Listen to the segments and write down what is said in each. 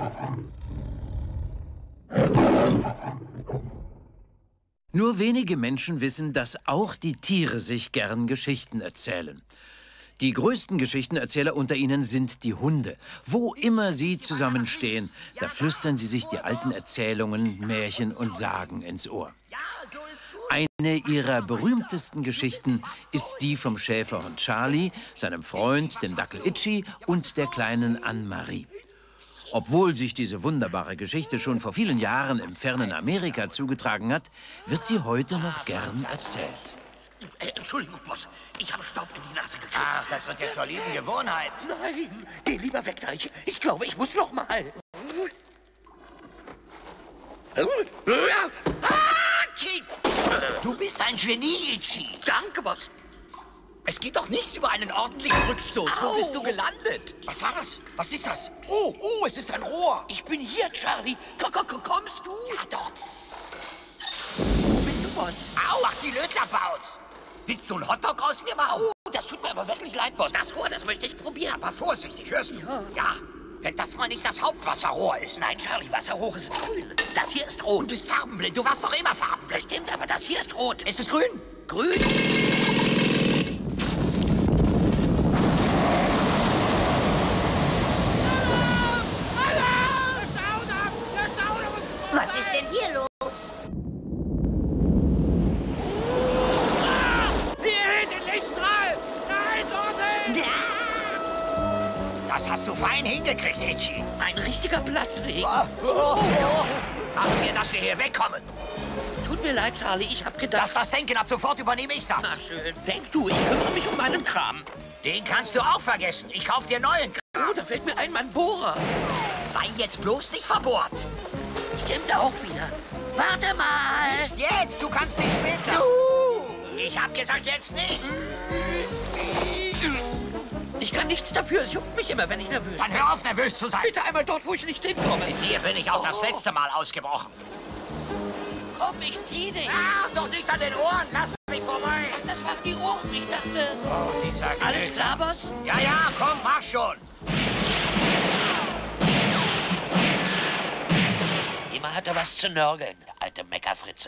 Nur wenige Menschen wissen, dass auch die Tiere sich gern Geschichten erzählen. Die größten Geschichtenerzähler unter ihnen sind die Hunde. Wo immer sie zusammenstehen, da flüstern sie sich die alten Erzählungen, Märchen und Sagen ins Ohr. Eine ihrer berühmtesten Geschichten ist die vom Schäferhund Charlie, seinem Freund, dem Dackel Itchy und der kleinen Anne-Marie. Obwohl sich diese wunderbare Geschichte schon vor vielen Jahren im fernen Amerika zugetragen hat, wird sie heute noch gern erzählt. Entschuldigung, Boss. Ich habe Staub in die Nase gekriegt. Ach, das wird jetzt zur lieben Gewohnheit. Nein, geh lieber weg da. Ich glaube, ich muss noch mal. Du bist ein Genie, Itchy. Danke, Boss. Es geht doch nichts über einen ordentlichen Rückstoß. Wo bist du gelandet? Was war das? Was ist das? Oh, es ist ein Rohr. Ich bin hier, Charlie. Kommst du? Ja, doch. Wo bist du, Boss? Au, mach die Lötklappe aus. Willst du einen Hotdog aus mir machen? Oh, das tut mir aber wirklich leid, Boss. Das Rohr, das möchte ich probieren. Aber vorsichtig, hörst du? Ja. Wenn das mal nicht das Hauptwasserrohr ist. Nein, Charlie, Wasserrohr ist grün. Das hier ist rot. Du bist farbenblind. Du warst doch immer farbenblind. Stimmt, aber das hier ist rot. Ist es grün? Grün? Was ist denn hier los? Hier hin, den Lichtstrahl! Nein, dorthin! Das hast du fein hingekriegt, Itchy. Ein richtiger Platzregen. Machen wir, dass wir hier wegkommen. Tut mir leid, Charlie, ich hab gedacht... Lass das denken, ab sofort übernehme ich das. Na schön. Denk du, ich kümmere mich um meinen Kram. Den kannst du auch vergessen. Ich kauf dir neuen Kram. Oh, da fällt mir ein, mein Bohrer. Sei jetzt bloß nicht verbohrt. Stimmt auch wieder. Warte mal. Nicht jetzt, du kannst nicht später. Ich hab gesagt, jetzt nicht. Ich kann nichts dafür, es juckt mich immer, wenn ich nervös bin. Dann hör auf, nervös zu sein. Bitte einmal dort, wo ich nicht hinkomme. Mit dir bin ich auch das letzte Mal ausgebrochen. Komm, ich zieh dich. Ach, doch nicht an den Ohren. Lass mich vorbei. Ach, das macht die Ohren. Ich dachte... Oh, dieser Alles Knüller. klar, Boss? Ja, komm, mach schon. Immer hat er was zu nörgeln, der alte Meckerfritze.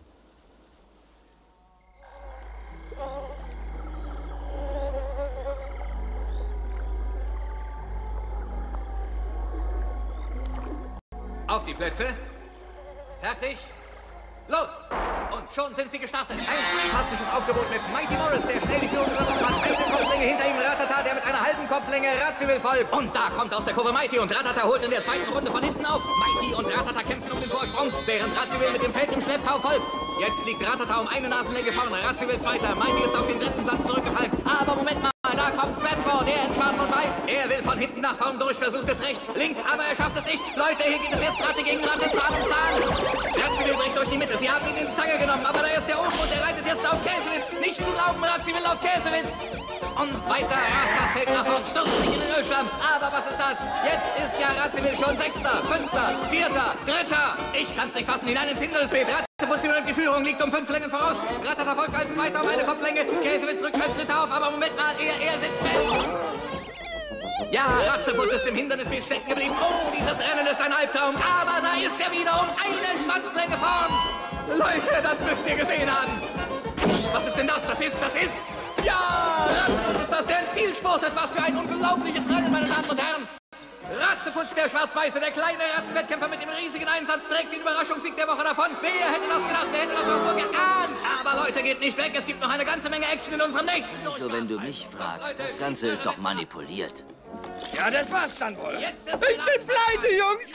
Auf die Plätze. Fertig. Los! Und schon sind sie gestartet. Ein fantastisches Aufgebot mit Mighty Morris, der schnell die Führung übernommen hat. Eine Kopflänge hinter ihm Ratata, der mit einer halben Kopflänge Radziwill folgt. Und da kommt aus der Kurve Mighty und Ratata holt in der zweiten Runde von hinten auf. Mighty und Ratata kämpfen um den Vorsprung, während Radziwill mit dem Feld im Schlepptau folgt. Jetzt liegt Ratata um eine Nasenlänge vorne, Radziwill zweiter. Mighty ist auf den dritten Platz zurückgefallen. Aber Moment mal, da kommt Svenfor, der in schwarz und weiß. Er will von hinten nach vorn durch, versucht es rechts, links, aber er schafft es nicht. Leute, hier geht es jetzt Ratte gegen Ratte, Zahn um Zahn. Radziwill bricht durch die Mitte, sie haben ihn in die Zange genommen, aber da ist der oben und er reitet jetzt auf Käsewitz. Nicht zu glauben, Radziwill auf Käsewitz. Und weiter rast das Feld nach vorn, stürzt sich in den Ölschlamm. Aber was ist das? Jetzt ist ja Radziwill schon Sechster, Fünfter, Vierter, Dritter. Ich kann's nicht fassen, hinein ins Hindernisbild. Ratzeputz übernimmt die Führung, liegt um 5 Längen voraus. Ratata folgt als Zweiter um eine Kopflänge. Käsewitz rückt als Dritter auf, aber Moment mal, er sitzt fest. Ja, Ratzeputz ist im Hindernisbild stecken geblieben. Oh, dieses Rennen ist ein Albtraum. Aber da ist er wieder um eine Schwanzlänge vorn. Leute, das müsst ihr gesehen haben. Was ist denn das? Das ist... Ja, Ratzeputz ist das, der ins Ziel spurtet. Was für ein unglaubliches Rennen, meine Damen und Herren. Ratzeputz, der Schwarz-Weiße, der kleine Rattenwettkämpfer mit dem riesigen Einsatz, trägt den Überraschungssieg der Woche davon. Wer hätte das gedacht? Wer hätte das auch nur geahnt? Aber Leute, geht nicht weg. Es gibt noch eine ganze Menge Action in unserem nächsten... Also, wenn du mich fragst, das Ganze ist doch manipuliert. Ja, das war's dann wohl. Jetzt Ich bin pleite, Jungs.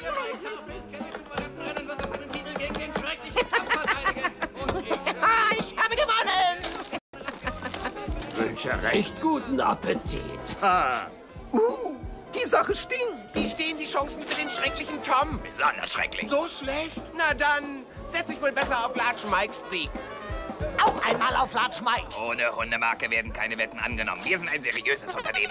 Ich habe gewonnen! Wünsche recht guten Appetit. Die Sache stinkt. Wie stehen die Chancen für den schrecklichen Tom? Besonders schrecklich. So schlecht? Na dann setz ich wohl besser auf Large Mikes Sieg. Auch einmal auf Large Mike. Ohne Hundemarke werden keine Wetten angenommen. Wir sind ein seriöses Unternehmen.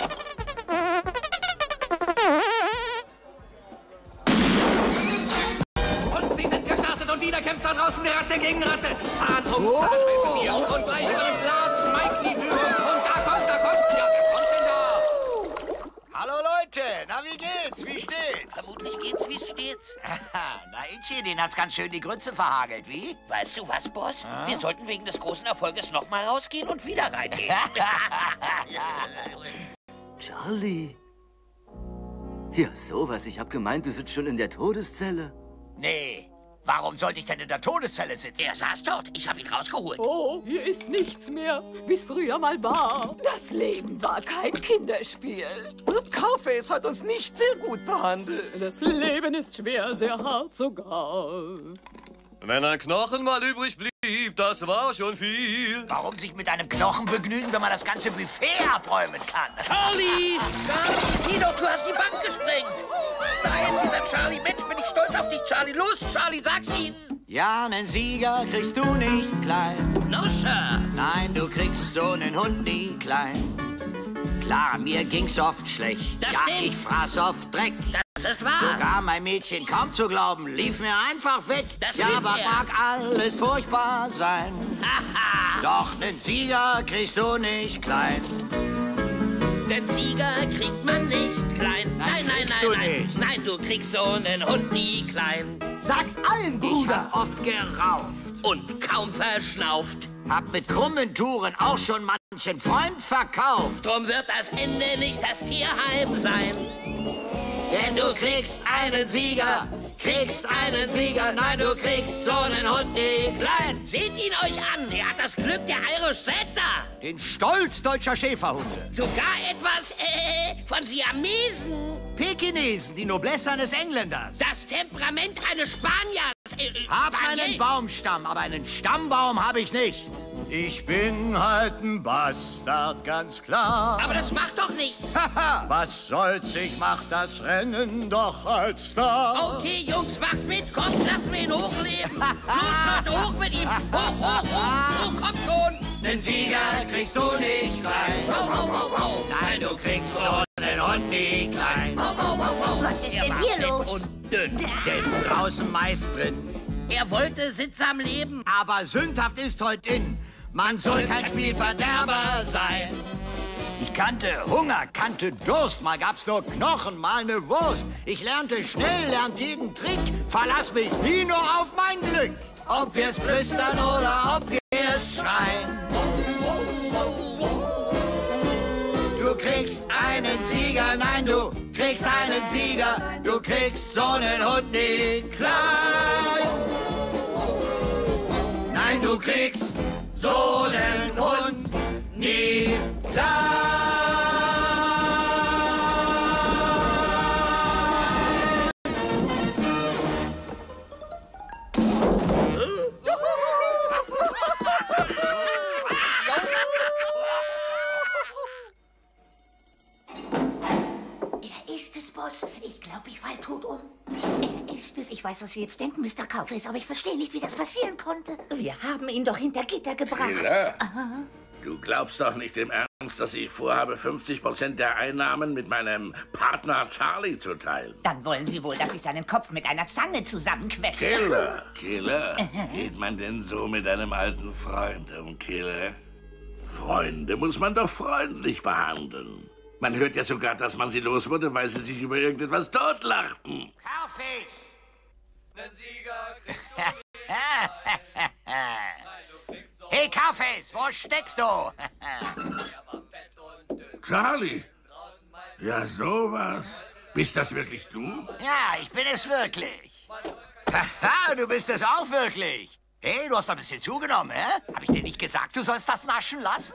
Und sie sind gestartet und wieder kämpft da draußen die Ratte gegen Ratte. Zahn um Zahn helfen sie. Und gleich übernimmt Large Mike die Führung. Und da kommt, ja, wer kommt denn da? Hallo Leute, Gute. Na, wie geht's? Wie steht's? Vermutlich geht's, wie's steht. Na, Itchy, den hat's ganz schön die Grütze verhagelt, wie? Weißt du was, Boss? Wir sollten wegen des großen Erfolges noch mal rausgehen und wieder reingehen. Charlie. Ja, sowas. Ich hab gemeint, du sitzt schon in der Todeszelle. Nee. Warum sollte ich denn in der Todeszelle sitzen? Er saß dort. Ich habe ihn rausgeholt. Oh, hier ist nichts mehr, wie es früher mal war. Das Leben war kein Kinderspiel. Carface hat uns nicht sehr gut behandelt. Das Leben ist schwer, sehr hart sogar. Wenn ein Knochen mal übrig blieb, das war schon viel. Warum sich mit einem Knochen begnügen, wenn man das ganze Buffet abräumen kann? Charlie! Charlie, sieh doch, du hast die Bank gesprengt. Nein, dieser Charlie, Mensch, bin ich stolz auf dich, Charlie. Los, Charlie, sag's ihnen. Ja, einen Sieger kriegst du nicht klein. No, Sir. Nein, du kriegst so einen Hund nie klein. Klar, mir ging's oft schlecht. Das ja, stimmt. ich fraß oft Dreck. Das ist wahr. Sogar mein Mädchen, kaum zu glauben, lief mir einfach weg. Das ja, stimmt, aber ja. mag alles furchtbar sein. Doch nen Sieger kriegst du nicht klein. Den Sieger kriegt man nicht klein. Nein, nein, kriegst nein, du nein. nicht. Nein, du kriegst so einen Hund nie klein. Sag's allen, Ich Bruder. hab oft gerauft. Und kaum verschnauft. Hab mit krummen Touren auch schon manchen Freund verkauft. Drum wird das Ende nicht das Tierheim sein. Denn du kriegst einen Sieger, nein, du kriegst so einen Hund nie klein. Seht ihn euch an, er hat das Glück der Irish Setter. Den Stolz deutscher Schäferhunde. Sogar etwas, von Siamesen. Pekinesen, die Noblesse eines Engländers. Das Temperament eines Spaniers. Hab einen Spaniels. Baumstamm, aber einen Stammbaum habe ich nicht. Ich bin halt ein Bastard, ganz klar. Aber das macht doch nichts. Was soll's, ich mach das Rennen doch als Star. Okay, Jungs, macht mit, kommt, lassen wir ihn hochleben. Los, Leute, hoch mit ihm. Hoch, kommt schon. Den Sieger kriegst du nicht klein. Hau. Nein, du kriegst so einen Hund nie klein. Was ist denn hier los? Und dünn. Sind draußen meist drin. Er wollte sittsam leben. Aber sündhaft ist heute in. Man soll kein Spielverderber sein. Ich kannte Hunger, kannte Durst. Mal gab's nur Knochen, mal ne Wurst. Ich lernte schnell, lernt jeden Trick. Verlass mich nie nur auf mein Glück. Ob wir's flüstern oder ob wir's schreien. Du kriegst einen Sieger, nein, du kriegst einen Sieger. Du kriegst so einen Hund nie klein. Nein, du kriegst so einen Hund nie klein. Er ist es, Boss. Ich glaube, ich fall tot um. Er ist es. Ich weiß, was Sie jetzt denken, Mr. Kaufhaus, aber ich verstehe nicht, wie das passieren konnte. Wir haben ihn doch hinter Gitter gebracht. Killer? Du glaubst doch nicht im Ernst, dass ich vorhabe, 50% der Einnahmen mit meinem Partner Charlie zu teilen. Dann wollen Sie wohl, dass ich seinen Kopf mit einer Zange zusammenquetsche. Killer, geht man denn so mit einem alten Freund um, Killer? Freunde muss man doch freundlich behandeln. Man hört ja sogar, dass man sie los wurde, weil sie sich über irgendetwas totlachten. Kaufig! Hey, Kaufhaus, wo steckst du? Charlie? Ja, sowas. Bist das wirklich du? Ja, ich bin es wirklich. Haha, du bist es auch wirklich. Hey, du hast ein bisschen zugenommen, hä? Hab ich dir nicht gesagt, du sollst das naschen lassen?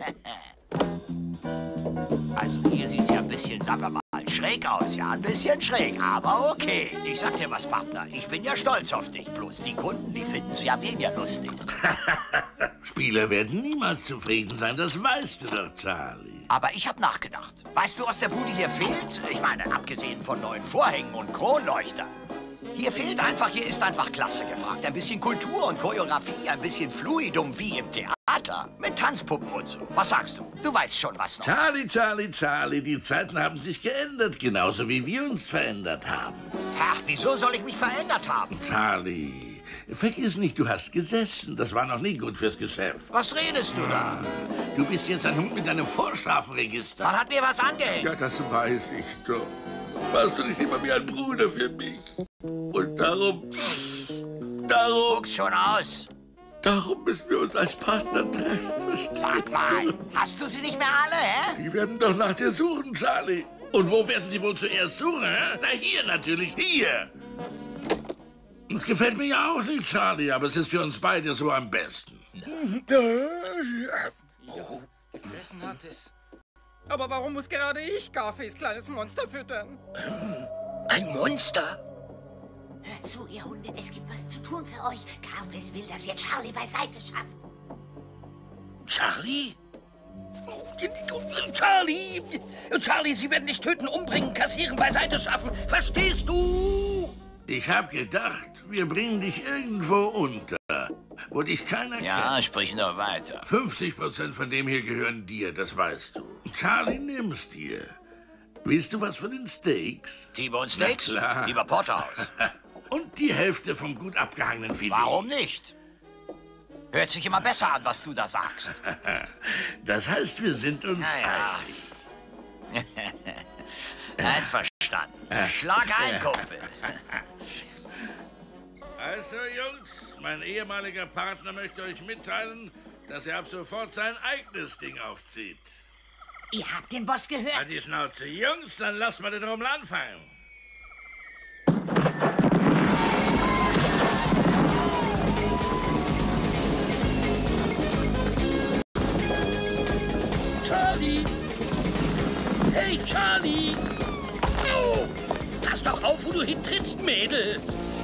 Also hier sieht's ja ein bisschen, sagen wir mal, schräg aus. Ja, ein bisschen schräg, aber okay. Ich sag dir was, Partner, ich bin ja stolz auf dich. Bloß die Kunden, die finden's ja weniger lustig. Spieler werden niemals zufrieden sein, das weißt du doch, Charlie. Aber ich hab nachgedacht. Weißt du, was der Bude hier fehlt? Ich meine, abgesehen von neuen Vorhängen und Kronleuchtern. Hier ist einfach Klasse gefragt. Ein bisschen Kultur und Choreografie, ein bisschen Fluidum wie im Theater. Mit Tanzpuppen und so. Was sagst du? Du weißt schon, was noch. Charlie, die Zeiten haben sich geändert, genauso wie wir uns verändert haben. Ach, wieso soll ich mich verändert haben? Charlie, Vergiss nicht, du hast gesessen. Das war noch nie gut fürs Geschäft. Was redest du da? Du bist jetzt ein Hund mit einem Vorstrafenregister. Man hat mir was angehängt. Ja, das weiß ich doch. Warst du nicht immer wie ein Bruder für mich? Und darum... Guck's schon aus. Darum müssen wir uns als Partner treffen, verstehst Sag mal, hast du sie nicht mehr alle, hä? Die werden doch nach dir suchen, Charlie. Und wo werden sie wohl zuerst suchen, hä? Na, hier natürlich, hier. Das gefällt mir ja auch nicht, Charlie, aber es ist für uns beide so am besten. Gefressen hat es. Aber warum muss gerade ich Garfies kleines Monster füttern? Ein Monster? Hört zu, ihr Hunde, es gibt was zu tun für euch. Garfies will, dass ihr Charlie beiseite schafft. Charlie? Charlie! Charlie, Sie werden dich töten, umbringen, kassieren, beiseite schaffen. Verstehst du? Ich hab gedacht, wir bringen dich irgendwo unter, wo dich keiner kennt. Ja, sprich nur weiter. 50% von dem hier gehören dir, das weißt du. Charlie, nimm's dir. Willst du was von den Steaks? T-Bone Steaks? Na klar. Lieber Porterhaus. Und die Hälfte vom gut abgehangenen Filet. Warum nicht? Hört sich immer besser an, was du da sagst. Das heißt, wir sind uns einig. Einverstanden. Schlag ein, Kumpel. Also, Jungs, mein ehemaliger Partner möchte euch mitteilen, dass er ab sofort sein eigenes Ding aufzieht. Ihr habt den Boss gehört. Halt die Schnauze. Jungs, dann lasst mal den Rummel anfangen. Charlie! Hey, Charlie! Oh, pass doch auf, wo du hintrittst, Mädel!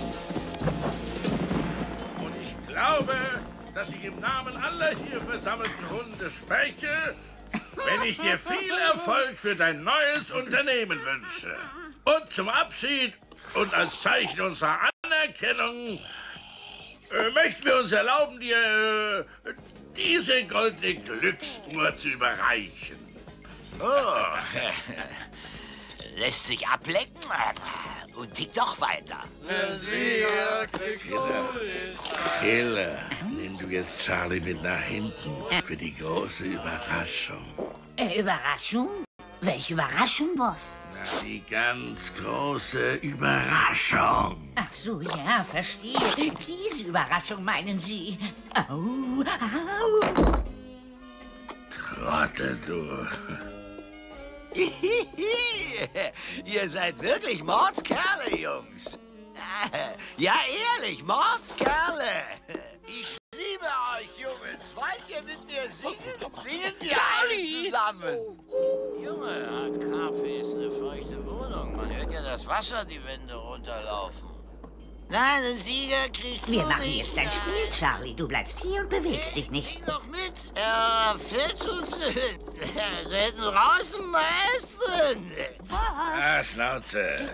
Und ich glaube, dass ich im Namen aller hier versammelten Hunde spreche, wenn ich dir viel Erfolg für dein neues Unternehmen wünsche. Und zum Abschied und als Zeichen unserer Anerkennung möchten wir uns erlauben, dir diese goldene Glücksuhr zu überreichen. Oh, lässt sich ablecken und tickt doch weiter. Killer, nimm du jetzt Charlie mit nach hinten für die große Überraschung. Überraschung? Welche Überraschung, Boss? Na, die ganz große Überraschung. Ach so, ja, verstehe. Diese Überraschung meinen Sie. Au, au. Trottel, du. Ihr seid wirklich Mordskerle, Jungs. Ja, ehrlich, Mordskerle. Ich liebe euch, Jungs. Wollt ihr mit mir singen? Singen wir alle zusammen. Junge, hat Kaffee ist eine feuchte Wohnung. Man hört ja das Wasser die Wände runterlaufen. Nein, den Sieger kriegst du nicht. Wir machen jetzt ein Spiel, Charlie. Du bleibst hier und bewegst dich nicht. Sing doch mit. Fett tut's nicht. Selten raus zum Meisten. Ah, Schnauze.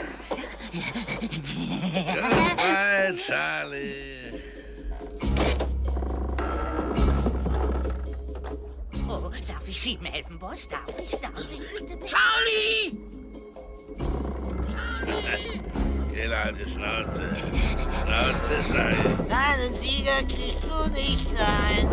Goodbye, Charlie. Oh, darf ich schieben helfen, Boss? Darf ich? Bitte, bitte. Charlie! Killer, halt die Schnauze. Schnauze sein. Nein, den Sieger kriegst du nicht rein.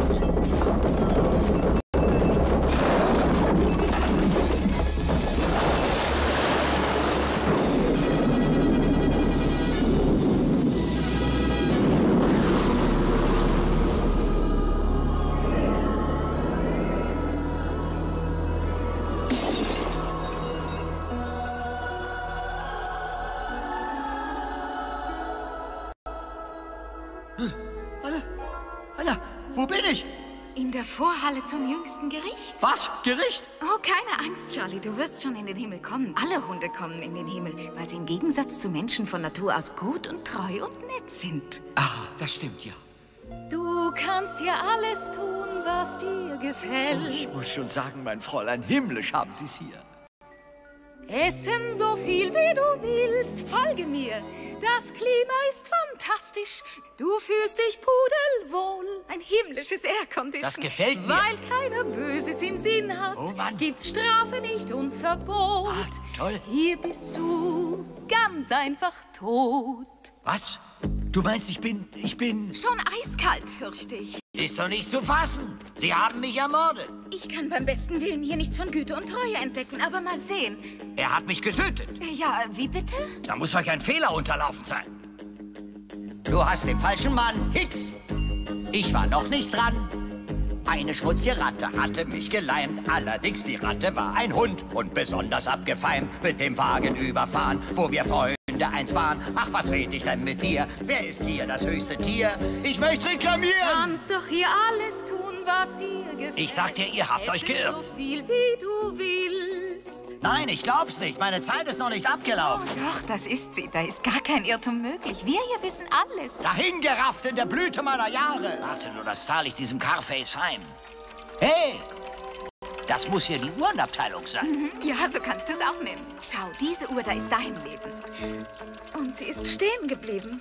Alter, wo bin ich? In der Vorhalle zum jüngsten Gericht. Was? Gericht? Oh, keine Angst, Charlie. Du wirst schon in den Himmel kommen. Alle Hunde kommen in den Himmel, weil sie im Gegensatz zu Menschen von Natur aus gut und treu und nett sind. Ah, das stimmt ja. Du kannst hier alles tun, was dir gefällt. Ich muss schon sagen, mein Fräulein, himmlisch haben Sie's hier. Essen so viel wie du willst, folge mir. Das Klima ist fantastisch. Du fühlst dich pudelwohl. Ein himmlisches Aircondition. Das gefällt mir. Weil keiner Böses im Sinn hat, gibt's Strafe nicht und Verbot. Ah, toll. Hier bist du ganz einfach tot. Was? Du meinst, ich bin... Schon eiskalt, fürchte ich. Ist doch nicht zu fassen. Sie haben mich ermordet. Ich kann beim besten Willen hier nichts von Güte und Treue entdecken, aber mal sehen. Er hat mich getötet. Ja, wie bitte? Da muss euch ein Fehler unterlaufen sein. Du hast den falschen Mann, Hicks. Ich war noch nicht dran. Eine schmutzige Ratte hatte mich geleimt. Allerdings die Ratte war ein Hund und besonders abgefeimt. Mit dem Wagen überfahren, wo wir Freunde eins waren. Ach, was red ich denn mit dir? Wer ist hier das höchste Tier? Ich möchte reklamieren. Kannst doch hier alles tun, was dir gefällt. Ich sag dir, ihr habt euch geirrt. So viel, wie du willst. Nein, ich glaub's nicht. Meine Zeit ist noch nicht abgelaufen. Oh, doch, das ist sie. Da ist gar kein Irrtum möglich. Wir hier wissen alles. Dahingerafft in der Blüte meiner Jahre. Warte nur, das zahle ich diesem Carface heim. Hey, das muss ja die Uhrenabteilung sein. Ja, so kannst du es auch nehmen. Schau, diese Uhr, da ist dein Leben. Und sie ist stehen geblieben.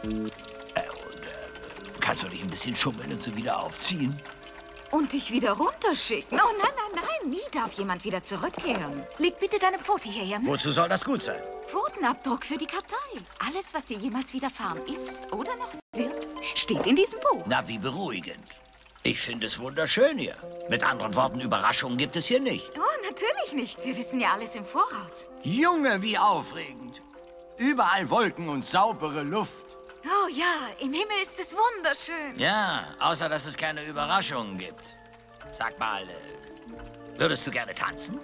Kannst du nicht ein bisschen schummeln und sie wieder aufziehen? Und dich wieder runterschicken? Oh, nein, nein, nein. Nie darf jemand wieder zurückkehren. Leg bitte deine Pfote hierher. Wozu soll das gut sein? Pfotenabdruck für die Kartei. Alles, was dir jemals widerfahren ist oder noch wird, steht in diesem Buch. Na, wie beruhigend. Ich finde es wunderschön hier. Mit anderen Worten, Überraschungen gibt es hier nicht. Oh, natürlich nicht. Wir wissen ja alles im Voraus. Junge, wie aufregend. Überall Wolken und saubere Luft. Oh ja, im Himmel ist es wunderschön. Ja, außer dass es keine Überraschungen gibt. Sag mal, würdest du gerne tanzen?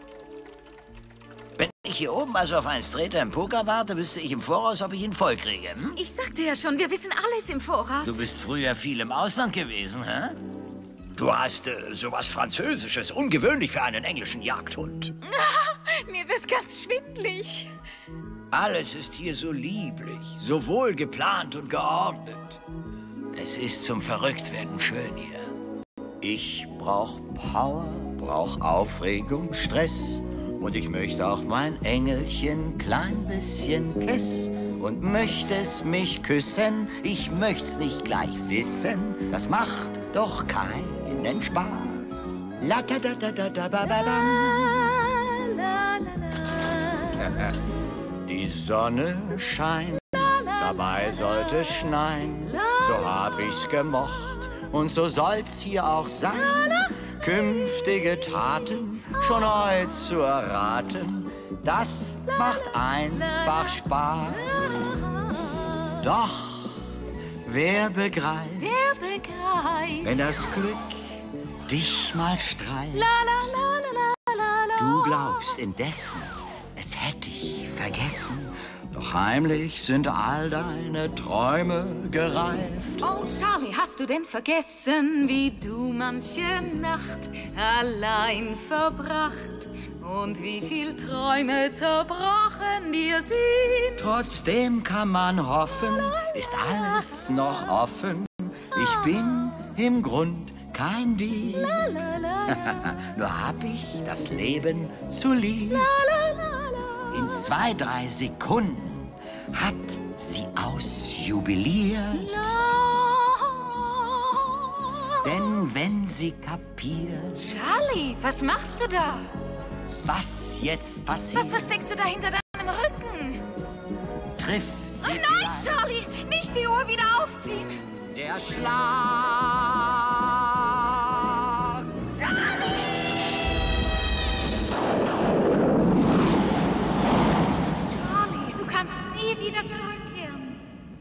Wenn ich hier oben also auf einen Streter im Poker warte, wüsste ich im Voraus, ob ich ihn voll kriege. Hm? Ich sagte ja schon, wir wissen alles im Voraus. Du bist früher viel im Ausland gewesen, hä? Du hast sowas Französisches, ungewöhnlich für einen englischen Jagdhund. Mir wird ganz schwindlig. Alles ist hier so lieblich, so wohl geplant und geordnet. Es ist zum Verrücktwerden schön hier. Ich brauch Power, brauch Aufregung, Stress. Und ich möchte auch mein Engelchen klein bisschen und möchte es mich küssen. Ich möcht's nicht gleich wissen, das macht doch keinen Spaß. La da da da da da ba ba bam. La la la. Die Sonne scheint, dabei sollte es schneien. So hab ich's gemocht und so soll's hier auch sein. Künftige Taten schon heute zu erraten, das macht einfach Spaß. Doch wer begreift, wenn das Glück dich mal streift? Du glaubst indessen, es hätte ich vergessen. Doch heimlich sind all deine Träume gereift. Oh, Charlie, hast du denn vergessen, wie du manche Nacht allein verbracht? Und wie viel Träume zerbrochen dir sind? Trotzdem kann man hoffen, ist alles noch offen. Ich bin im Grund kein Dieb. Nur hab ich das Leben zu lieb. In 2, 3 Sekunden hat sie ausjubiliert. Denn wenn sie kapiert... Charlie, was machst du da? Was jetzt passiert... Was versteckst du da hinter deinem Rücken? Trifft sie nein, Charlie, nicht die Uhr wieder aufziehen. Der Schlag... Charlie! Du kannst nie wieder zurückkehren.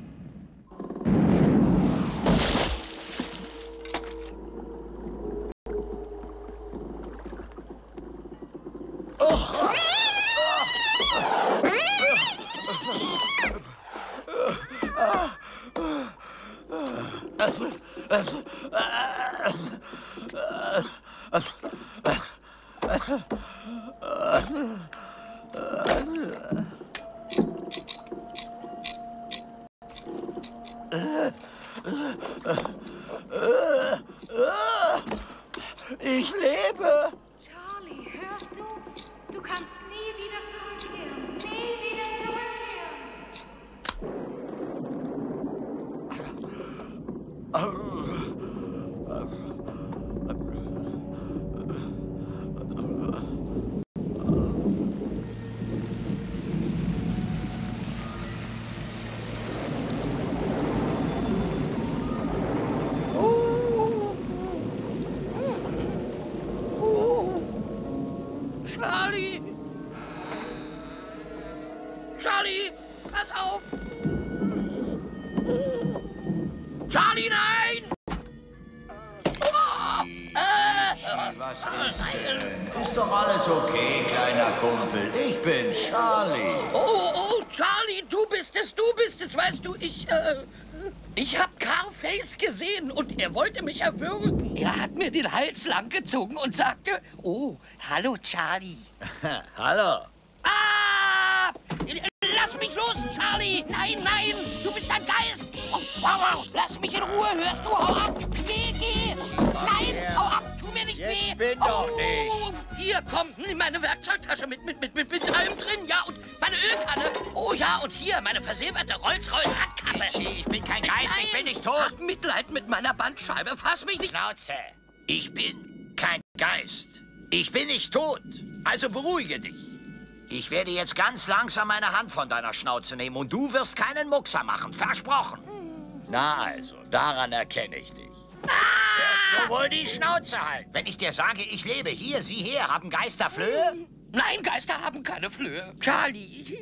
Ich lebe! Charlie, hörst du? Du kannst nie wieder zurückkehren. Nie wieder zurückkehren. Charlie! Pass auf! Charlie, nein! Was ist denn? Ist doch alles okay, kleiner Kumpel. Ich bin Charlie. Oh, Charlie, du bist es, weißt du, ich hab Carface gesehen und er wollte mich erwürgen. Er hat mir den Hals langgezogen und sagte, oh, hallo, Charlie. Hallo. Ah! Lass mich los, Charlie! Nein, du bist ein Geist! Oh, wow, lass mich in Ruhe, hörst du? Hau ab! Geh! Nein, hau ab! Tu mir nicht weh! Ich bin doch nicht! Hier, komm, nimm meine Werkzeugtasche mit allem drin, ja, und meine Ölkanne. Oh ja, und hier, meine versilberte Rolls-Royce-Radkappe. Ich bin kein Geist, ich bin nicht tot! Hab Mitleid mit meiner Bandscheibe, fass mich nicht... Schnauze! Ich bin kein Geist. Ich bin nicht tot. Also beruhige dich. Ich werde jetzt ganz langsam meine Hand von deiner Schnauze nehmen und du wirst keinen Muckser machen. Versprochen. Na also, daran erkenne ich dich. Wirst du wohl die Schnauze halten? Wenn ich dir sage, ich lebe hier, sieh her, haben Geister Flöhe? Nein, Geister haben keine Flöhe. Charlie,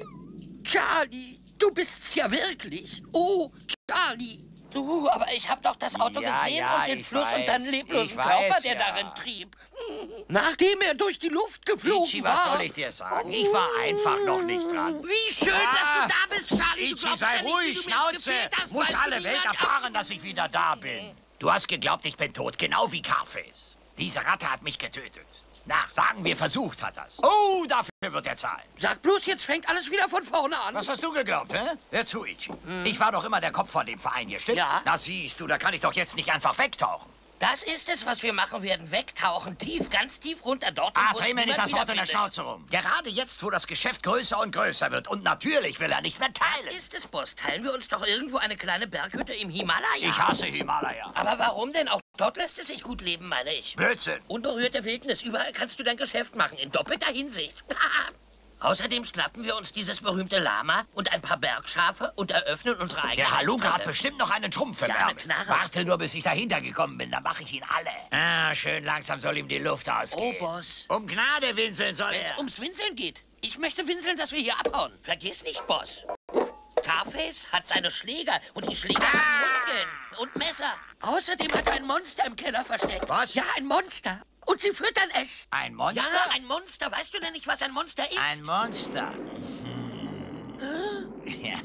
du bist's ja wirklich. Oh, Charlie. Du, aber ich hab doch das Auto gesehen und den Fluss und deinen leblosen Körper, der darin trieb. Nachdem er durch die Luft geflogen Ichi, was soll ich dir sagen? Ich war einfach noch nicht dran. Wie schön, dass du da bist, Charlie. Ichi, sei ruhig, Schnauze. Muss alle Welt erfahren, dass ich wieder da bin. Du hast geglaubt, ich bin tot, genau wie Carface. Diese Ratte hat mich getötet. Na, sagen wir, versucht hat das. Oh, dafür wird er zahlen. Sag bloß, jetzt fängt alles wieder von vorne an. Was hast du geglaubt, hä? Hör zu, Ichi. Ich war doch immer der Kopf von dem Verein hier, stimmt's? Ja. Na siehst du, da kann ich doch jetzt nicht einfach wegtauchen. Das ist es, was wir machen werden. Wegtauchen, ganz tief runter, dort. Dreh mir nicht das Wort in der Schnauze rum. Gerade jetzt, wo das Geschäft größer und größer wird. Und natürlich will er nicht mehr teilen. Das ist es, Boss. Teilen wir uns doch irgendwo eine kleine Berghütte im Himalaya. Ich hasse Himalaya. Aber warum denn? Auch dort lässt es sich gut leben, meine ich. Blödsinn. Unberührte Wildnis. Überall kannst du dein Geschäft machen. In doppelter Hinsicht. Außerdem schnappen wir uns dieses berühmte Lama und ein paar Bergschafe und eröffnen unsere eigene Der Haluka hat Heizkarte. bestimmt noch einen Trumpf im Ja, eine Ärmel. Knarre. Warte nur, bis ich dahinter gekommen bin, dann mache ich ihn alle. Ah, schön langsam soll ihm die Luft ausgehen. Oh, Boss. Um Gnade winseln soll Wenn's er. ums Winseln geht. Ich möchte winseln, dass wir hier abhauen. Vergiss nicht, Boss. Carface hat seine Schläger und die Schläger haben Muskeln und Messer. Außerdem hat er ein Monster im Keller versteckt. Was? Ja, ein Monster. Und sie füttern es. Ein Monster? Ja, ein Monster. Weißt du denn nicht, was ein Monster ist? Ein Monster. Ja.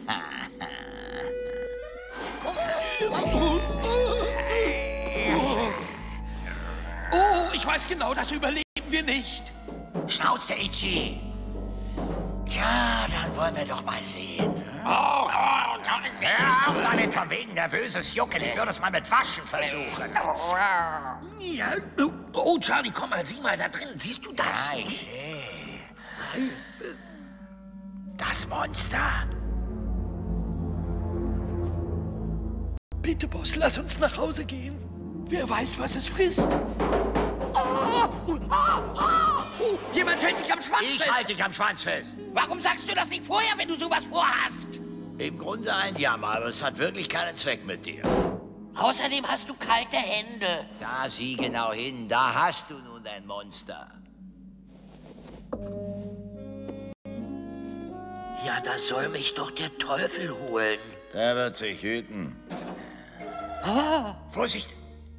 Oh, ich weiß genau, das überleben wir nicht. Schnauze, Ichi. Tja, dann wollen wir doch mal sehen. Hör auf damit, von wegen nervöses Jucken. Ich würde es mal mit Waschen versuchen. Ja. Oh, Charlie, komm mal, sieh mal da drin. Siehst du das? Ja, ich sehe. Das Monster. Bitte, Boss, lass uns nach Hause gehen. Wer weiß, was es frisst. Jemand hält dich am Schwanz fest. Ich halte dich am Schwanz fest. Warum sagst du das nicht vorher, wenn du sowas vorhast? Im Grunde ein Jammer, aber es hat wirklich keinen Zweck mit dir. Außerdem hast du kalte Hände. Da sieh genau hin, da hast du nun dein Monster. Ja, da soll mich doch der Teufel holen. Der wird sich hüten. Vorsicht!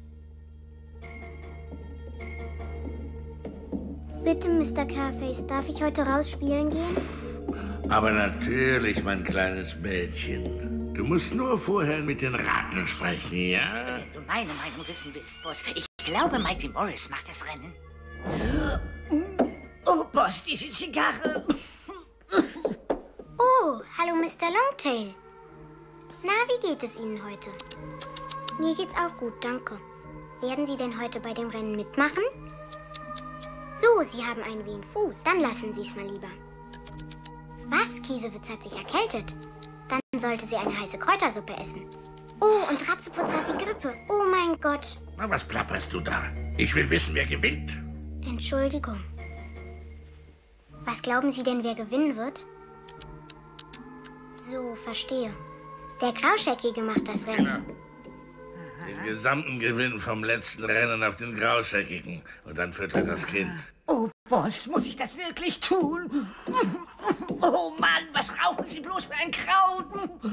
Bitte, Mr. Carface, darf ich heute rausspielen gehen? Aber natürlich, mein kleines Mädchen. Du musst nur vorher mit den Ratten sprechen, ja? Wenn du meine Meinung wissen willst, Boss, ich glaube, Mighty Morris macht das Rennen. Oh, Boss, diese Zigarre. Oh, hallo, Mr. Longtail. Na, wie geht es Ihnen heute? Mir geht's auch gut, danke. Werden Sie denn heute bei dem Rennen mitmachen? So, Sie haben einen wehen Fuß. Dann lassen Sie es mal lieber. Was? Kiesewitz hat sich erkältet. Dann sollte sie eine heiße Kräutersuppe essen. Oh, und Ratzeputz hat die Grippe. Oh mein Gott. Na, was plapperst du da? Ich will wissen, wer gewinnt. Entschuldigung. Was glauben Sie denn, wer gewinnen wird? So, verstehe. Der Grauscheckige macht das Rennen. Genau. Den gesamten Gewinn vom letzten Rennen auf den Grauscheckigen. Und dann füttert das Kind. Oh, Boss, muss ich das wirklich tun? Oh Mann, was rauchen Sie bloß für ein Kraut.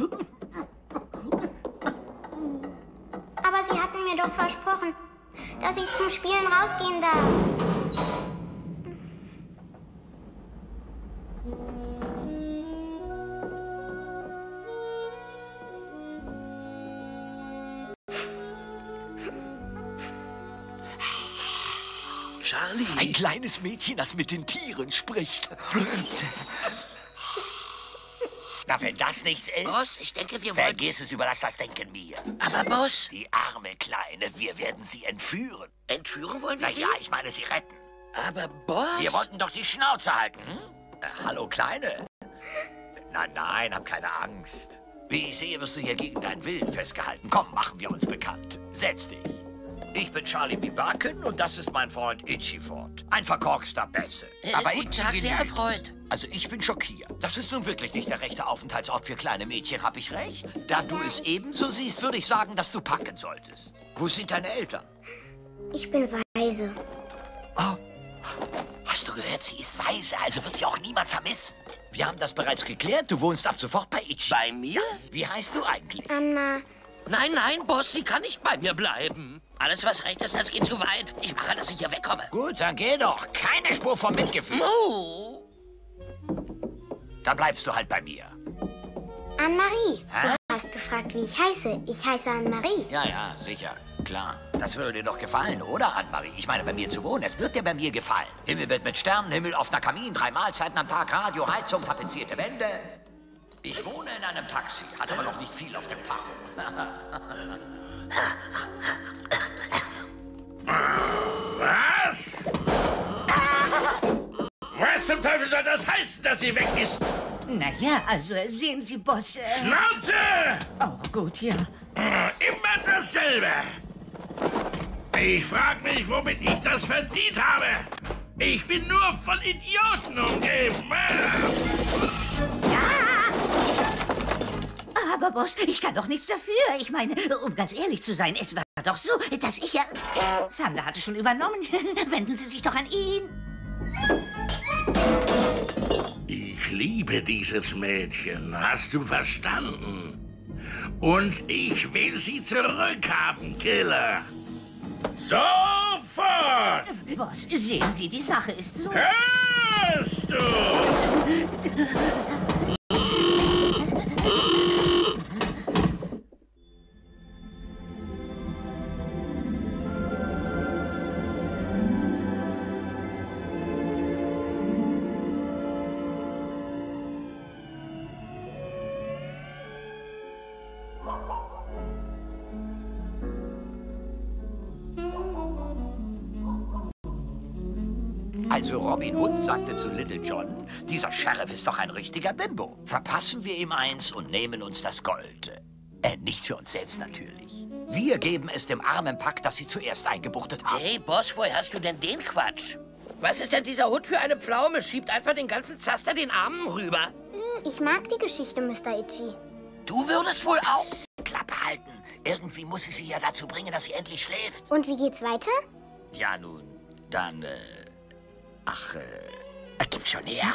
Aber Sie hatten mir doch versprochen, dass ich zum Spielen rausgehen darf. Charlie. Ein kleines Mädchen, das mit den Tieren spricht. Na, wenn das nichts ist... Boss, ich denke, wir wollen... Vergiss es, überlass das Denken mir. Aber, Boss... Die arme Kleine, wir werden sie entführen. Entführen wollen wir Na sie? ja, ich meine, sie retten. Aber, Boss... Wir wollten doch die Schnauze halten, hm? Hallo, Kleine. Nein, hab keine Angst. Wie ich sehe, wirst du hier gegen deinen Willen festgehalten. Komm, machen wir uns bekannt. Setz dich. Ich bin Charlie Bibaken und das ist mein Freund Itchy Ford. Ein verkorkster Besse. Aber guten Itchy Tag, sehr genügt. erfreut. Also ich bin schockiert. Das ist nun wirklich nicht der rechte Aufenthaltsort für kleine Mädchen, hab ich recht? Da du es ebenso siehst, würde ich sagen, dass du packen solltest. Wo sind deine Eltern? Ich bin weise. Oh. Hast du gehört, sie ist weise, also wird sie auch niemand vermissen. Wir haben das bereits geklärt, du wohnst ab sofort bei Itchy. Bei mir? Wie heißt du eigentlich? Anma. Nein, Boss, sie kann nicht bei mir bleiben. Alles, was recht ist, das geht zu weit. Ich mache, dass ich hier wegkomme. Gut, dann geh doch. Keine Spur vom Mitgefühl. Oh. Dann bleibst du halt bei mir. Anne-Marie. Hä? Du hast gefragt, wie ich heiße. Ich heiße Anne-Marie. Ja, sicher. Klar. Das würde dir doch gefallen, oder, Anne-Marie? Ich meine, bei mir zu wohnen, es wird dir bei mir gefallen. Himmelbett mit Sternenhimmel, offener Kamin, 3 Mahlzeiten am Tag, Radio, Heizung, tapezierte Wände. Ich wohne in einem Taxi, hat aber noch nicht viel auf dem Tacho. Was? Was zum Teufel soll das heißen, dass sie weg ist? Naja, also sehen Sie, Boss... Schnauze! Auch gut, ja. Immer dasselbe. Ich frag mich, womit ich das verdient habe. Ich bin nur von Idioten umgeben. Aber, Boss, ich kann doch nichts dafür. Ich meine, um ganz ehrlich zu sein, es war doch so, dass ich ja... Sander hatte schon übernommen. Wenden Sie sich doch an ihn. Ich liebe dieses Mädchen, hast du verstanden? Und ich will sie zurückhaben, Killer. Sofort! Boss, sehen Sie, die Sache ist so... Hörst du? Also Robin Hood sagte zu Little John, dieser Sheriff ist doch ein richtiger Bimbo. Verpassen wir ihm eins und nehmen uns das Gold. Nicht für uns selbst natürlich. Wir geben es dem armen Pack, das sie zuerst eingebuchtet haben. Hey, Boss, woher hast du denn den Quatsch? Was ist denn dieser Hut für eine Pflaume? Schiebt einfach den ganzen Zaster den Armen rüber. Ich mag die Geschichte, Mr. Itchy. Du würdest wohl auch... Klappe halten. Irgendwie muss ich sie ja dazu bringen, dass sie endlich schläft. Und wie geht's weiter? Ja, nun, dann, gibt's schon her.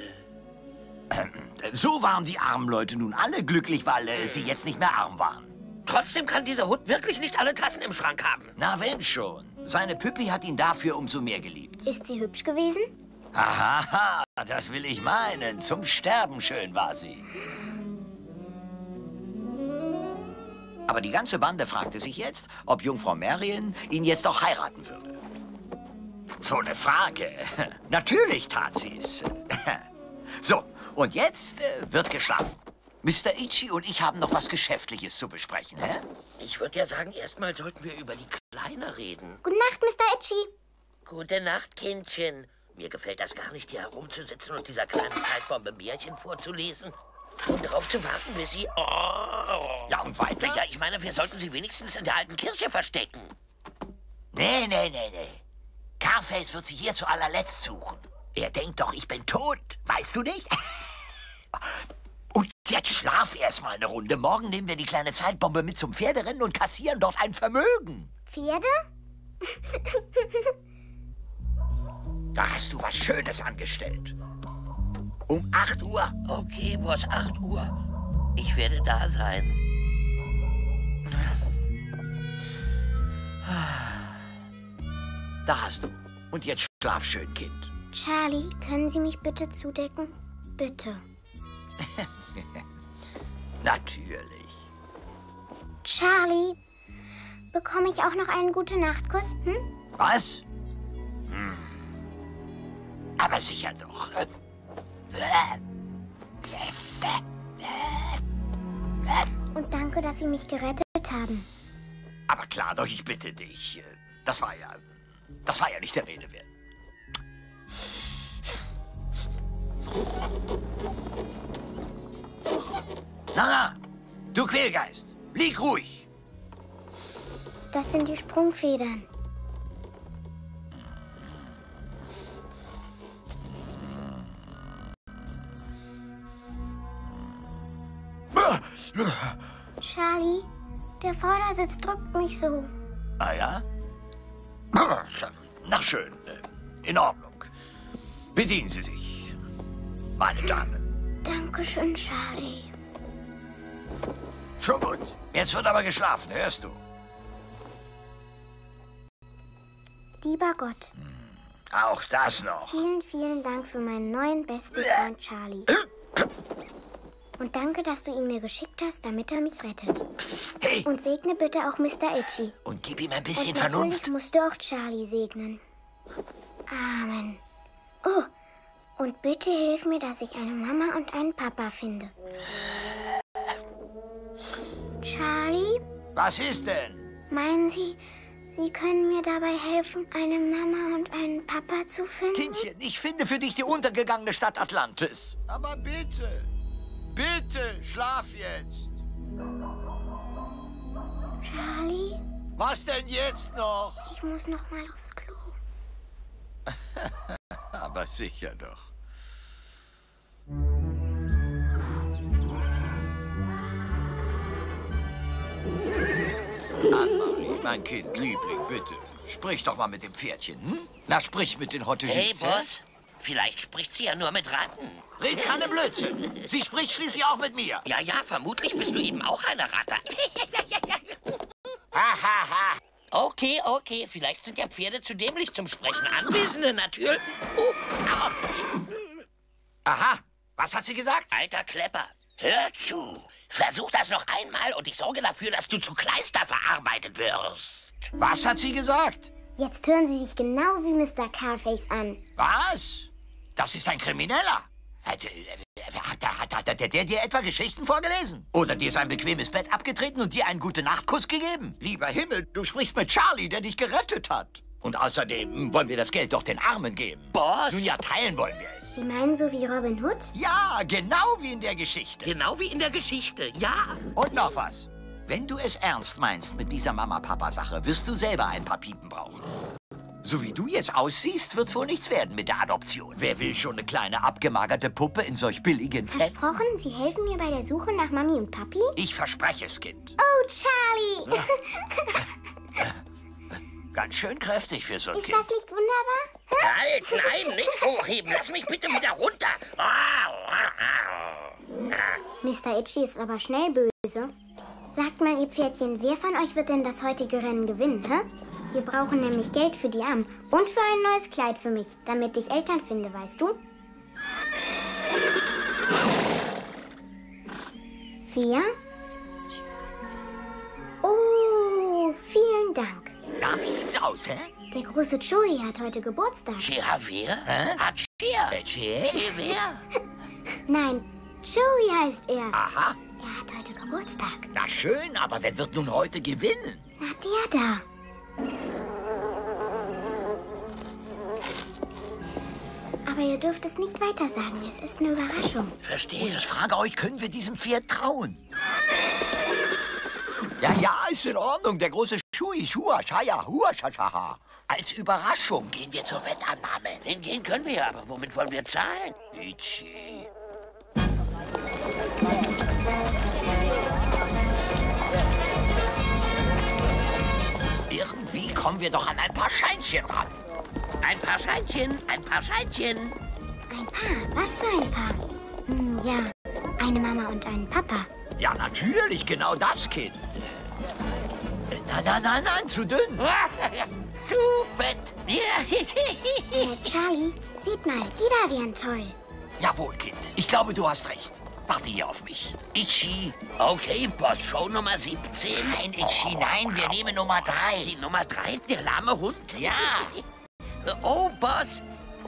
So waren die armen Leute nun alle glücklich, weil sie jetzt nicht mehr arm waren. Trotzdem kann dieser Hut wirklich nicht alle Tassen im Schrank haben. Na, wenn schon. Seine Püppi hat ihn dafür umso mehr geliebt. Ist sie hübsch gewesen? Aha, das will ich meinen. Zum Sterben schön war sie. Aber die ganze Bande fragte sich jetzt, ob Jungfrau Marion ihn jetzt auch heiraten würde. So eine Frage. Natürlich tat sie's. So, und jetzt wird geschlafen. Mr. Itchy und ich haben noch was Geschäftliches zu besprechen, hä? Ich würde ja sagen, erstmal sollten wir über die Kleine reden. Gute Nacht, Mr. Itchy. Gute Nacht, Kindchen. Mir gefällt das gar nicht, hier herumzusitzen und dieser kleinen Zeitbombe Märchen vorzulesen. Und darauf zu warten, bis sie... Oh. Ja, und weiter? Ja, ich meine, wir sollten sie wenigstens in der alten Kirche verstecken. Nee. Carface wird sie hier zu allerletzt suchen. Er denkt doch, ich bin tot. Weißt du nicht? Und jetzt schlaf erst mal eine Runde. Morgen nehmen wir die kleine Zeitbombe mit zum Pferderennen und kassieren dort ein Vermögen. Pferde? Da hast du was Schönes angestellt. Um 8 Uhr? Okay, Boss, 8 Uhr. Ich werde da sein. Da hast du. Und jetzt schlaf schön, Kind. Charlie, können Sie mich bitte zudecken? Bitte. Natürlich. Charlie, bekomme ich auch noch einen Gute-Nacht-Kuss? Hm? Was? Aber sicher doch. Und danke, dass Sie mich gerettet haben. Aber klar doch, ich bitte dich. Das war ja nicht der Rede wert. Na, du Quälgeist, lieg ruhig. Das sind die Sprungfedern. Charlie, der Vordersitz drückt mich so. Ah ja? Na schön, in Ordnung. Bedienen Sie sich, meine Dame. Dankeschön, Charlie. Schon gut. Jetzt wird aber geschlafen, hörst du? Lieber Gott. Auch das noch. Vielen, vielen Dank für meinen neuen besten Freund Charlie. Und danke, dass du ihn mir geschickt hast, damit er mich rettet. Hey. Und segne bitte auch Mr. Edgy. Und gib ihm ein bisschen Und Vernunft. natürlich musst du auch Charlie segnen. Amen. Oh, und bitte hilf mir, dass ich eine Mama und einen Papa finde. Charlie? Was ist denn? Meinen Sie, Sie können mir dabei helfen, eine Mama und einen Papa zu finden? Kindchen, ich finde für dich die untergegangene Stadt Atlantis. Aber bitte, bitte, schlaf jetzt. Charlie? Was denn jetzt noch? Ich muss noch mal aufs Klo. Aber sicher doch. Anne-Marie, mein Kind, Liebling, bitte. Sprich doch mal mit dem Pferdchen, hm? Na, sprich mit den Hotte Hey, Hütz, Boss, vielleicht spricht sie ja nur mit Ratten. Red keine Blödsinn. Sie spricht schließlich auch mit mir. Ja, ja, vermutlich bist du eben auch eine Ratte. Hahaha. Okay, okay, vielleicht sind ja Pferde zu dämlich zum Sprechen. Anwesende natürlich. Aha, was hat sie gesagt? Alter Klepper, hör zu. Versuch das noch einmal und ich sorge dafür, dass du zu Kleister verarbeitet wirst. Was hat sie gesagt? Jetzt hören Sie sich genau wie Mr. Carface an. Was? Das ist ein Krimineller. Hat der dir etwa Geschichten vorgelesen? Oder dir sein bequemes Bett abgetreten und dir einen Gute-Nacht-Kuss gegeben? Lieber Himmel, du sprichst mit Charlie, der dich gerettet hat. Und außerdem wollen wir das Geld doch den Armen geben. Boss! Nun ja, teilen wollen wir es. Sie meinen so wie Robin Hood? Ja, genau wie in der Geschichte. Genau wie in der Geschichte, ja. Und noch was. Wenn du es ernst meinst mit dieser Mama-Papa-Sache, wirst du selber ein paar Piepen brauchen. So wie du jetzt aussiehst, wird's wohl nichts werden mit der Adoption. Wer will schon eine kleine, abgemagerte Puppe in solch billigen Fetzen? Versprochen, Sie helfen mir bei der Suche nach Mami und Papi? Ich verspreche es, Kind. Oh, Charlie! Ganz schön kräftig für so ein Ist Kind. das nicht wunderbar? Halt, nein, nicht hochheben. Lass mich bitte wieder runter. Mr. Itchy ist aber schnell böse. Sagt mal, ihr Pferdchen, wer von euch wird denn das heutige Rennen gewinnen, hä? Wir brauchen nämlich Geld für die Armen und für ein neues Kleid für mich, damit ich Eltern finde, weißt du? 4. Oh, vielen Dank. Na, wie sieht's aus, hä? Der große Joey hat heute Geburtstag. Cher? Hä? Cher? Cher? Nein, Joey heißt er. Aha. Er hat heute Geburtstag. Na schön, aber wer wird nun heute gewinnen? Na, der da. Aber ihr dürft es nicht weiter sagen. Es ist eine Überraschung. Verstehe. Und ich frage euch, können wir diesem Pferd trauen? Ja, ist in Ordnung. Der große Schui, Schua, Schaya, Hua, Schaschaha. Als Überraschung gehen wir zur Wettannahme. Hingehen können wir ja, aber womit wollen wir zahlen? Itchy. Irgendwie kommen wir doch an ein paar Scheinchen ran. Ein paar Scheinchen, ein paar Scheinchen. Ein Paar? Was für ein Paar? Ja, eine Mama und ein Papa. Ja, natürlich, genau das Kind. Nein, zu dünn. Zu fett. Charlie, seht mal, die da wären toll. Jawohl, Kind. Ich glaube, du hast recht. Warte hier auf mich. Itchy. Okay, Boss, Show Nummer 17. Nein, Itchy, nein, wir nehmen Nummer 3. Die Nummer 3, der lahme Hund? Ja. Oh, Boss.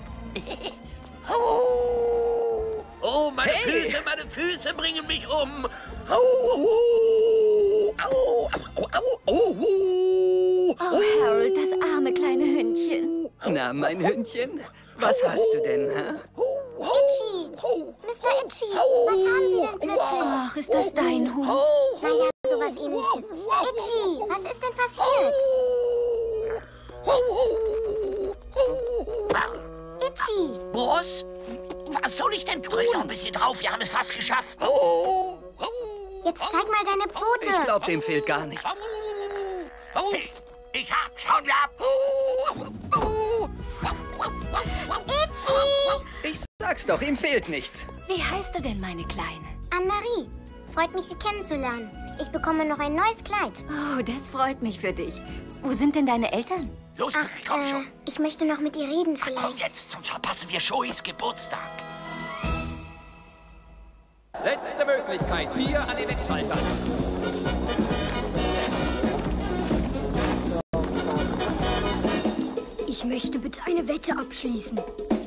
Oh, meine Füße bringen mich um. Oh, Harold, das arme kleine Hündchen. Na, mein Hündchen, was hast du denn, hä? Itchy! Mr. Itchy, was haben Sie denn plötzlich? Ach, ist das dein Hund? Naja, sowas ähnliches. Itchy, was ist denn passiert? Itchy! Boss, was soll ich denn tun? Drück noch ein bisschen drauf, wir haben es fast geschafft. Jetzt zeig mal deine Pfote. Ich glaube, dem fehlt gar nichts. Hey, ich hab's, schauen wir ab. Itchy! Ich sag's doch, ihm fehlt nichts. Wie heißt du denn, meine Kleine? Anne-Marie, freut mich, Sie kennenzulernen. Ich bekomme noch ein neues Kleid. Oh, das freut mich für dich. Wo sind denn deine Eltern? Los, komm schon. Ich möchte noch mit ihr reden, vielleicht. Komm jetzt, sonst verpassen wir Shoeis Geburtstag. Letzte Möglichkeit, hier an den Wegschaltern. Ich möchte bitte eine Wette abschließen.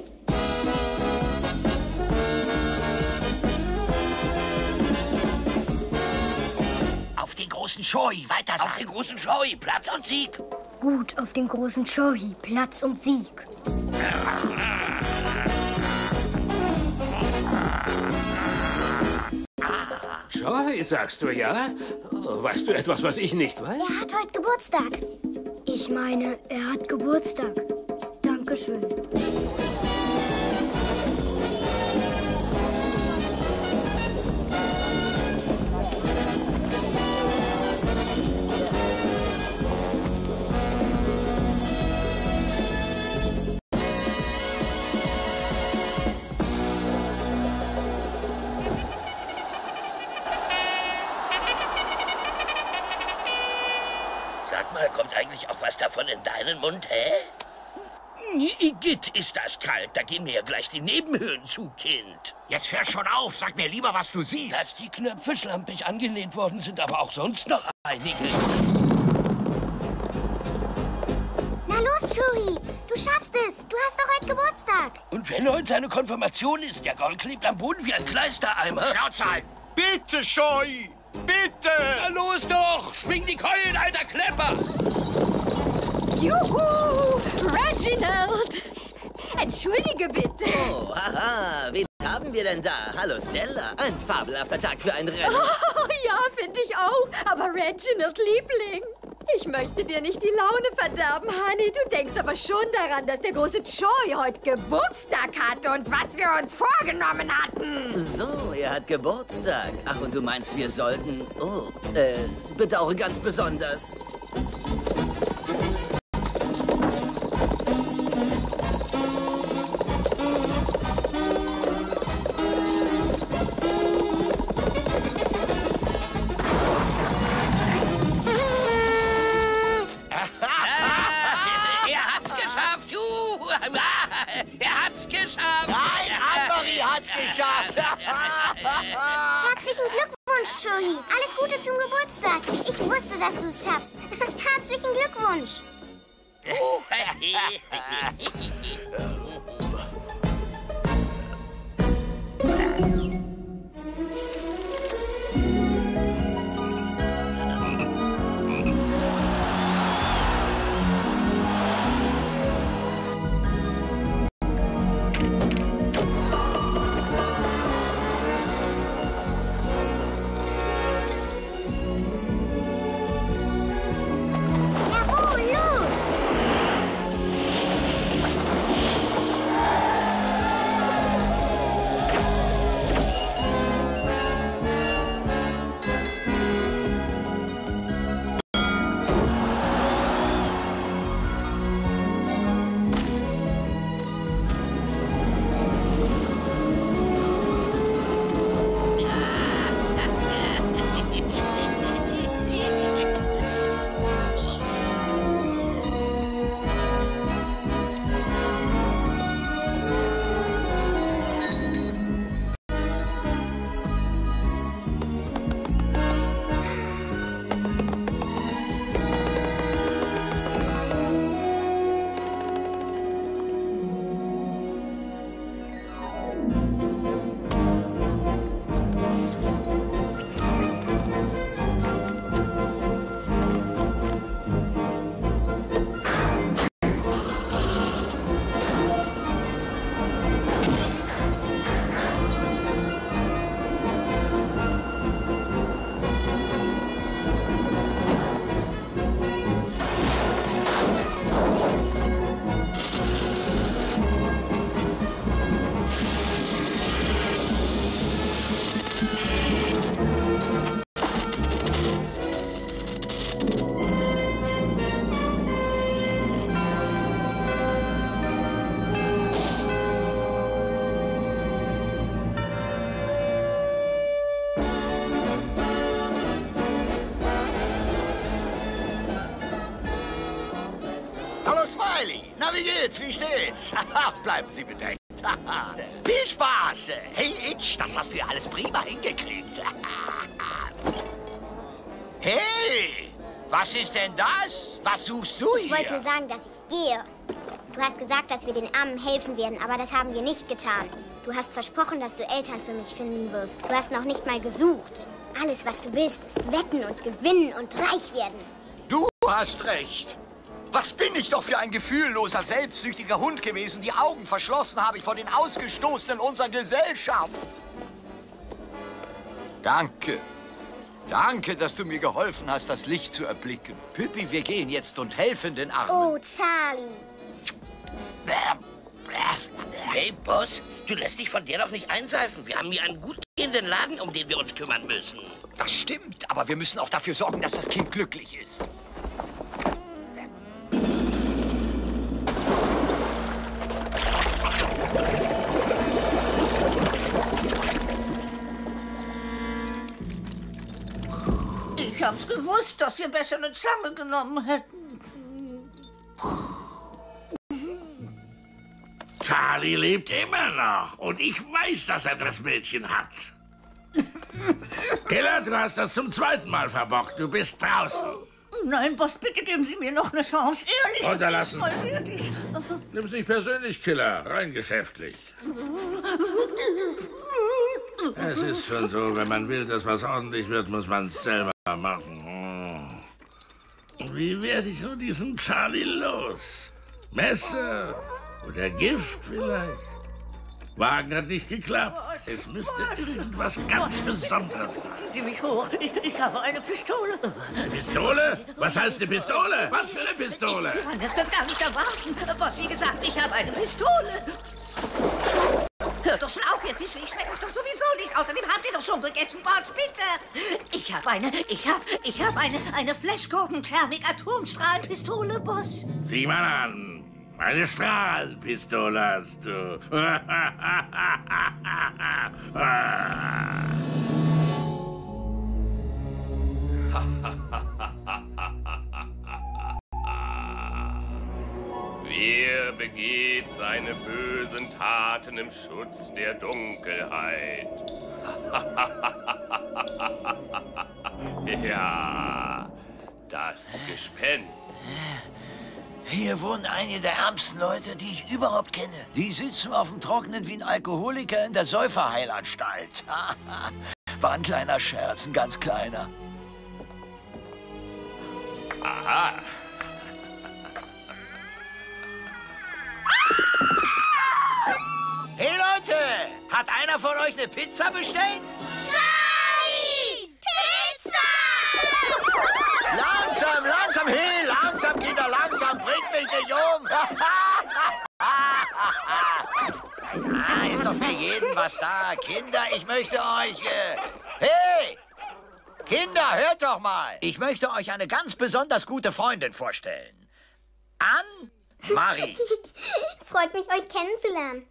Auf den großen Shoei, weiter sagen. Auf den großen Shoei, Platz und Sieg. Gut, auf den großen Shoei, Platz und Sieg. Shoei, sagst du, ja? Weißt du etwas, was ich nicht weiß? Er hat heute Geburtstag. Ich meine, er hat Geburtstag. Dankeschön. Sag mal, kommt eigentlich auch was davon in deinen Mund, hä? Igitt, ist das kalt. Da gehen mir ja gleich die Nebenhöhlen zu, Kind. Jetzt hör schon auf. Sag mir lieber, was du siehst. Dass die Knöpfe schlampig angenäht worden sind, aber auch sonst noch einige. Na los, Shoei, du schaffst es. Du hast doch heute Geburtstag. Und wenn heute seine Konfirmation ist, der Gaul klebt am Boden wie ein Kleistereimer. Schnauze halt. Bitte, Shoei! Bitte! Na los doch! Schwing die Keulen, alter Klepper! Juhu! Reginald! Entschuldige bitte. Oh, haha, wen haben wir denn da? Hallo, Stella. Ein fabelhafter Tag für ein Rennen. Oh, ja, finde ich auch. Aber Reginald, Liebling, ich möchte dir nicht die Laune verderben, Honey. Du denkst aber schon daran, dass der große Joey heute Geburtstag hat und was wir uns vorgenommen hatten. So, er hat Geburtstag. Ach, und du meinst, wir sollten... Oh, bedauere ganz besonders. Er hat's geschafft! Nein, Anne-Marie hat's geschafft! Herzlichen Glückwunsch, Joey. Alles Gute zum Geburtstag. Ich wusste, dass du es schaffst. Herzlichen Glückwunsch. Na, wie geht's? Wie steht's? Bleiben Sie bedeckt. Viel Spaß. Hey, Itch, das hast du ja alles prima hingekriegt. Hey, was ist denn das? Was suchst du hier? Ich wollte nur sagen, dass ich gehe. Du hast gesagt, dass wir den Armen helfen werden, aber das haben wir nicht getan. Du hast versprochen, dass du Eltern für mich finden wirst. Du hast noch nicht mal gesucht. Alles, was du willst, ist wetten und gewinnen und reich werden. Du hast recht. Was bin ich doch für ein gefühlloser, selbstsüchtiger Hund gewesen? Die Augen verschlossen habe ich vor den Ausgestoßenen unserer Gesellschaft. Danke. Danke, dass du mir geholfen hast, das Licht zu erblicken. Püppi, wir gehen jetzt und helfen den Armen. Oh, Charlie. Hey, Boss, du lässt dich von der doch nicht einseifen. Wir haben hier einen gut gehenden Laden, um den wir uns kümmern müssen. Das stimmt, aber wir müssen auch dafür sorgen, dass das Kind glücklich ist. Ich hab's gewusst, dass wir besser eine Zange genommen hätten. Charlie lebt immer noch und ich weiß, dass er das Mädchen hat. Killer, du hast das zum zweiten Mal verbockt. Du bist draußen. Nein, Boss, bitte geben Sie mir noch eine Chance. Ehrlich. Unterlassen. Mal ehrlich. Nimm's nicht persönlich, Killer. Rein geschäftlich. Es ist schon so, wenn man will, dass was ordentlich wird, muss man es selber machen. Wie werde ich nur diesen Charlie los? Messer oder Gift vielleicht? Wagen hat nicht geklappt. Es müsste irgendwas ganz Besonderes sein. Ziehen Sie mich hoch. Ich habe eine Pistole. Eine Pistole? Was heißt eine Pistole? Was für eine Pistole? Ich kann das gar nicht erwarten. Boss, wie gesagt, ich habe eine Pistole. Hört doch schon auf, ihr Fische. Ich schmecke euch doch sowieso nicht. Außerdem habt ihr doch schon gegessen, Boss, bitte. Ich habe eine Flashgurken-Thermik-Atomstrahlenpistole, Boss. Sieh mal an. Eine Strahlenpistole hast du. Wer begeht seine bösen Taten im Schutz der Dunkelheit? Ja, das Gespenst. Hier wohnen einige der ärmsten Leute, die ich überhaupt kenne. Die sitzen auf dem Trockenen wie ein Alkoholiker in der Säuferheilanstalt. War ein kleiner Scherz, ein ganz kleiner. Aha. Hey Leute, hat einer von euch eine Pizza bestellt? Charlie! Pizza! Langsam, langsam, hey, langsam, Kinder, langsam, bringt mich nicht um. Ja, ist doch für jeden was da. Kinder, ich möchte euch... Hey! Kinder, hört doch mal. Ich möchte euch eine ganz besonders gute Freundin vorstellen. Anne-Marie. Freut mich, euch kennenzulernen.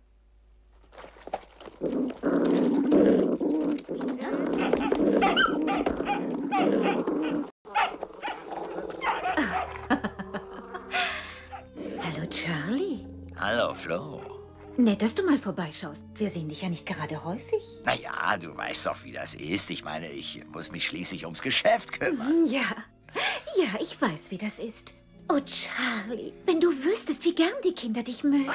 Hallo, Charlie. Hallo, Flo. Nett, dass du mal vorbeischaust. Wir sehen dich ja nicht gerade häufig. Naja, du weißt doch, wie das ist. Ich meine, ich muss mich schließlich ums Geschäft kümmern. Ja, ich weiß, wie das ist. Oh, Charlie, wenn du wüsstest, wie gern die Kinder dich mögen.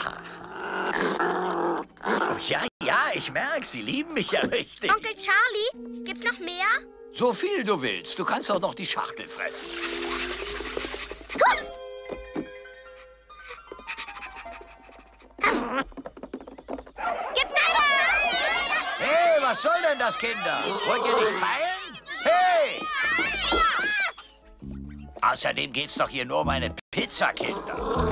Oh, ja, ich merke, sie lieben mich ja richtig. Onkel Charlie, gibt's noch mehr? So viel du willst. Du kannst doch noch die Schachtel fressen. Gib deine! Hey, was soll denn das, Kinder? Wollt ihr nicht teilen? Hey! Außerdem geht's doch hier nur um eine Pizza, Kinder.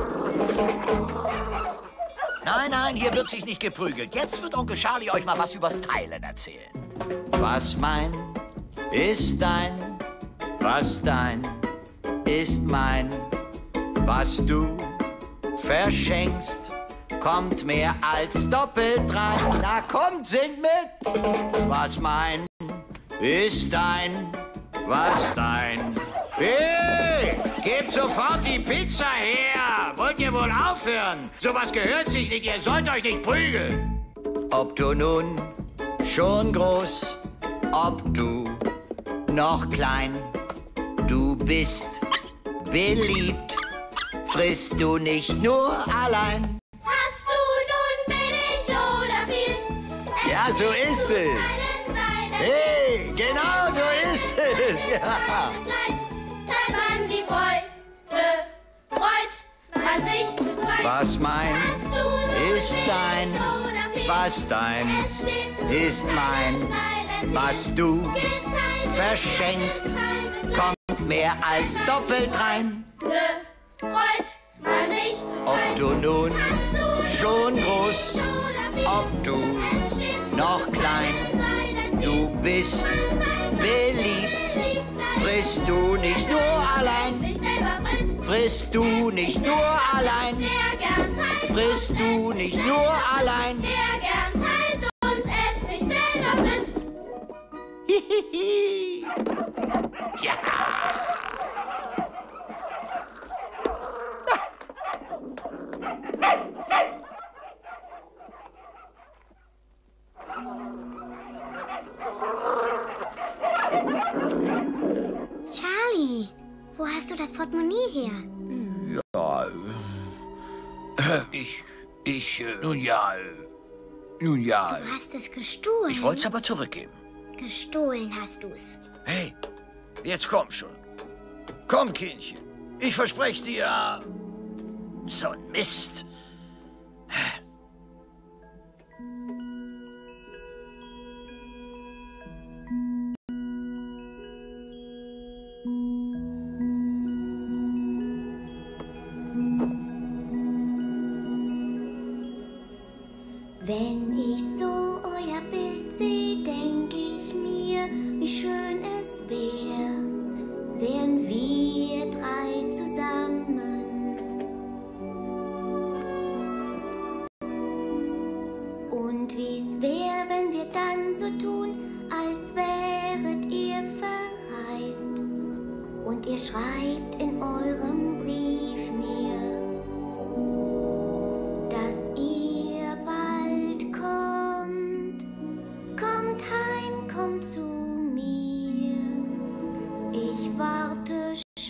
Nein, hier wird sich nicht geprügelt. Jetzt wird Onkel Charlie euch mal was übers Teilen erzählen. Was mein ist dein, was dein ist mein, was du verschenkst, kommt mehr als doppelt rein. Na kommt, singt mit! Was mein ist dein, was dein. Hey! Gebt sofort die Pizza her! Wollt ihr wohl aufhören? Sowas gehört sich nicht, ihr sollt euch nicht prügeln. Ob du nun schon groß, ob du noch klein, du bist beliebt, frisst du nicht nur allein. Hast du nun billig oder viel? Ja, so ist es. Hey, genau so ist es. Ja. Teilt man die Freude, freut man sich zu zweit. Was mein ist dein, was dein ist mein, was du verschenkst, kommt mehr als doppelt rein. Freut man sich zu zweit. Ob du nun schon groß, ob du noch klein, du bist beliebt, frisst du nicht nur allein, frisst du nicht nur allein, frisst du nicht nur allein. Wer gern teilt und es nicht selber frisst. Hihihi. Ja. Charlie, wo hast du das Portemonnaie her? Ja, nun ja. Du hast es gestohlen. Ich wollte es aber zurückgeben. Gestohlen hast du's. Hey, jetzt komm schon. Komm, Kindchen. Ich verspreche dir... So ein Mist. Wenn ich so euer Bild sehe, denk ich mir, wie schön es wäre, wären wir drei zusammen. Und wie's wäre, wenn wir dann so tun, als wäret ihr verreist. Und ihr schreibt in eurem Brief mir, dass ihr bald kommt. Kommt heim, kommt zu mir. Ich warte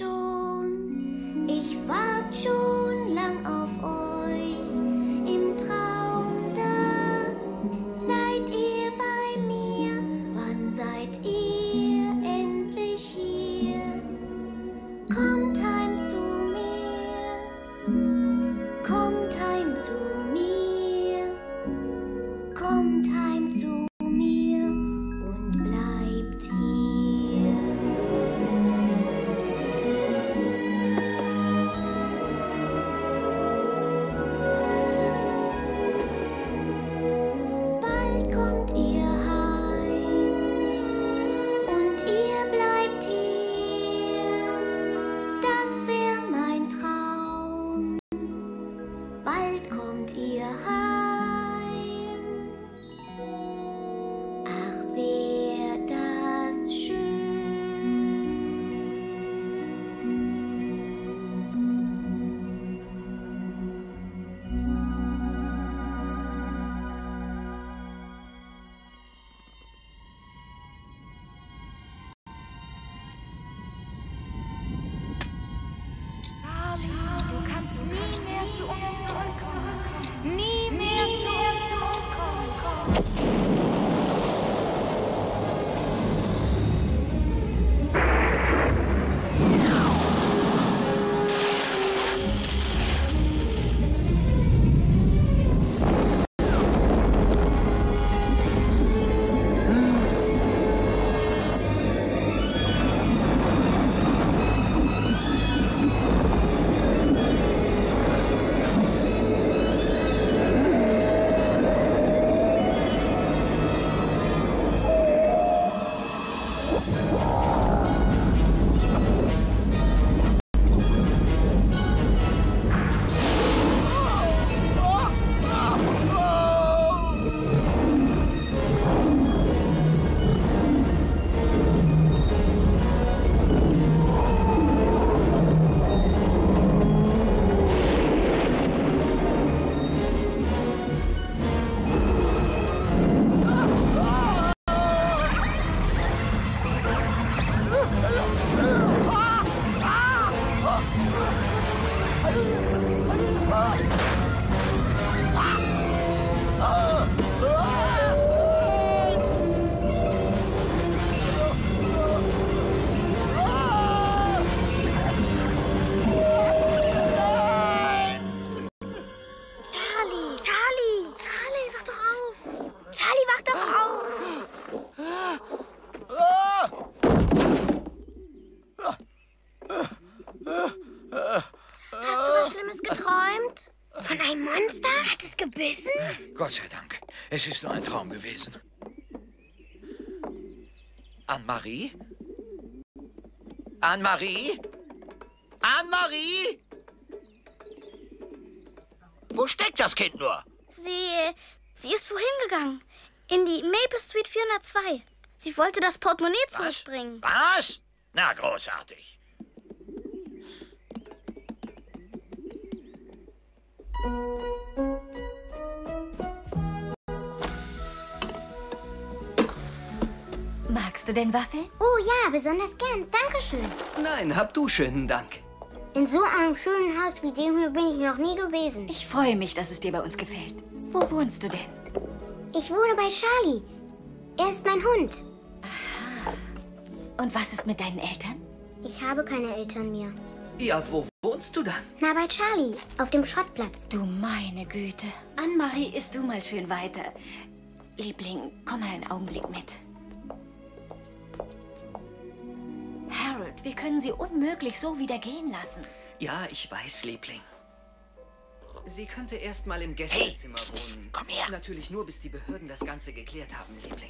schon lang auf euch. Im Traum da seid ihr bei mir. Wann seid ihr endlich hier? Kommt heim zu mir. Kommt heim zu mir. Kommt heim zu mir und bleibt. Es ist nur ein Traum gewesen. Anne-Marie? Anne-Marie? Anne-Marie? Wo steckt das Kind nur? Sie ist vorhin gegangen. In die Maple Street 402. Sie wollte das Portemonnaie zurückbringen. Was? Na, großartig. Magst du denn Waffeln? Oh ja, besonders gern. Dankeschön. Nein, hab du schönen Dank. In so einem schönen Haus wie dem hier bin ich noch nie gewesen. Ich freue mich, dass es dir bei uns gefällt. Wo wohnst du denn? Ich wohne bei Charlie. Er ist mein Hund. Aha. Und was ist mit deinen Eltern? Ich habe keine Eltern mehr. Ja, wo wohnst du dann? Na, bei Charlie, auf dem Schrottplatz. Du meine Güte. Anne-Marie, isst du mal schön weiter. Liebling, komm mal einen Augenblick mit. Harold, wir können sie unmöglich so wieder gehen lassen. Ja, ich weiß, Liebling. Sie könnte erst mal im Gästezimmer wohnen. Komm her. Natürlich nur, bis die Behörden das Ganze geklärt haben, Liebling.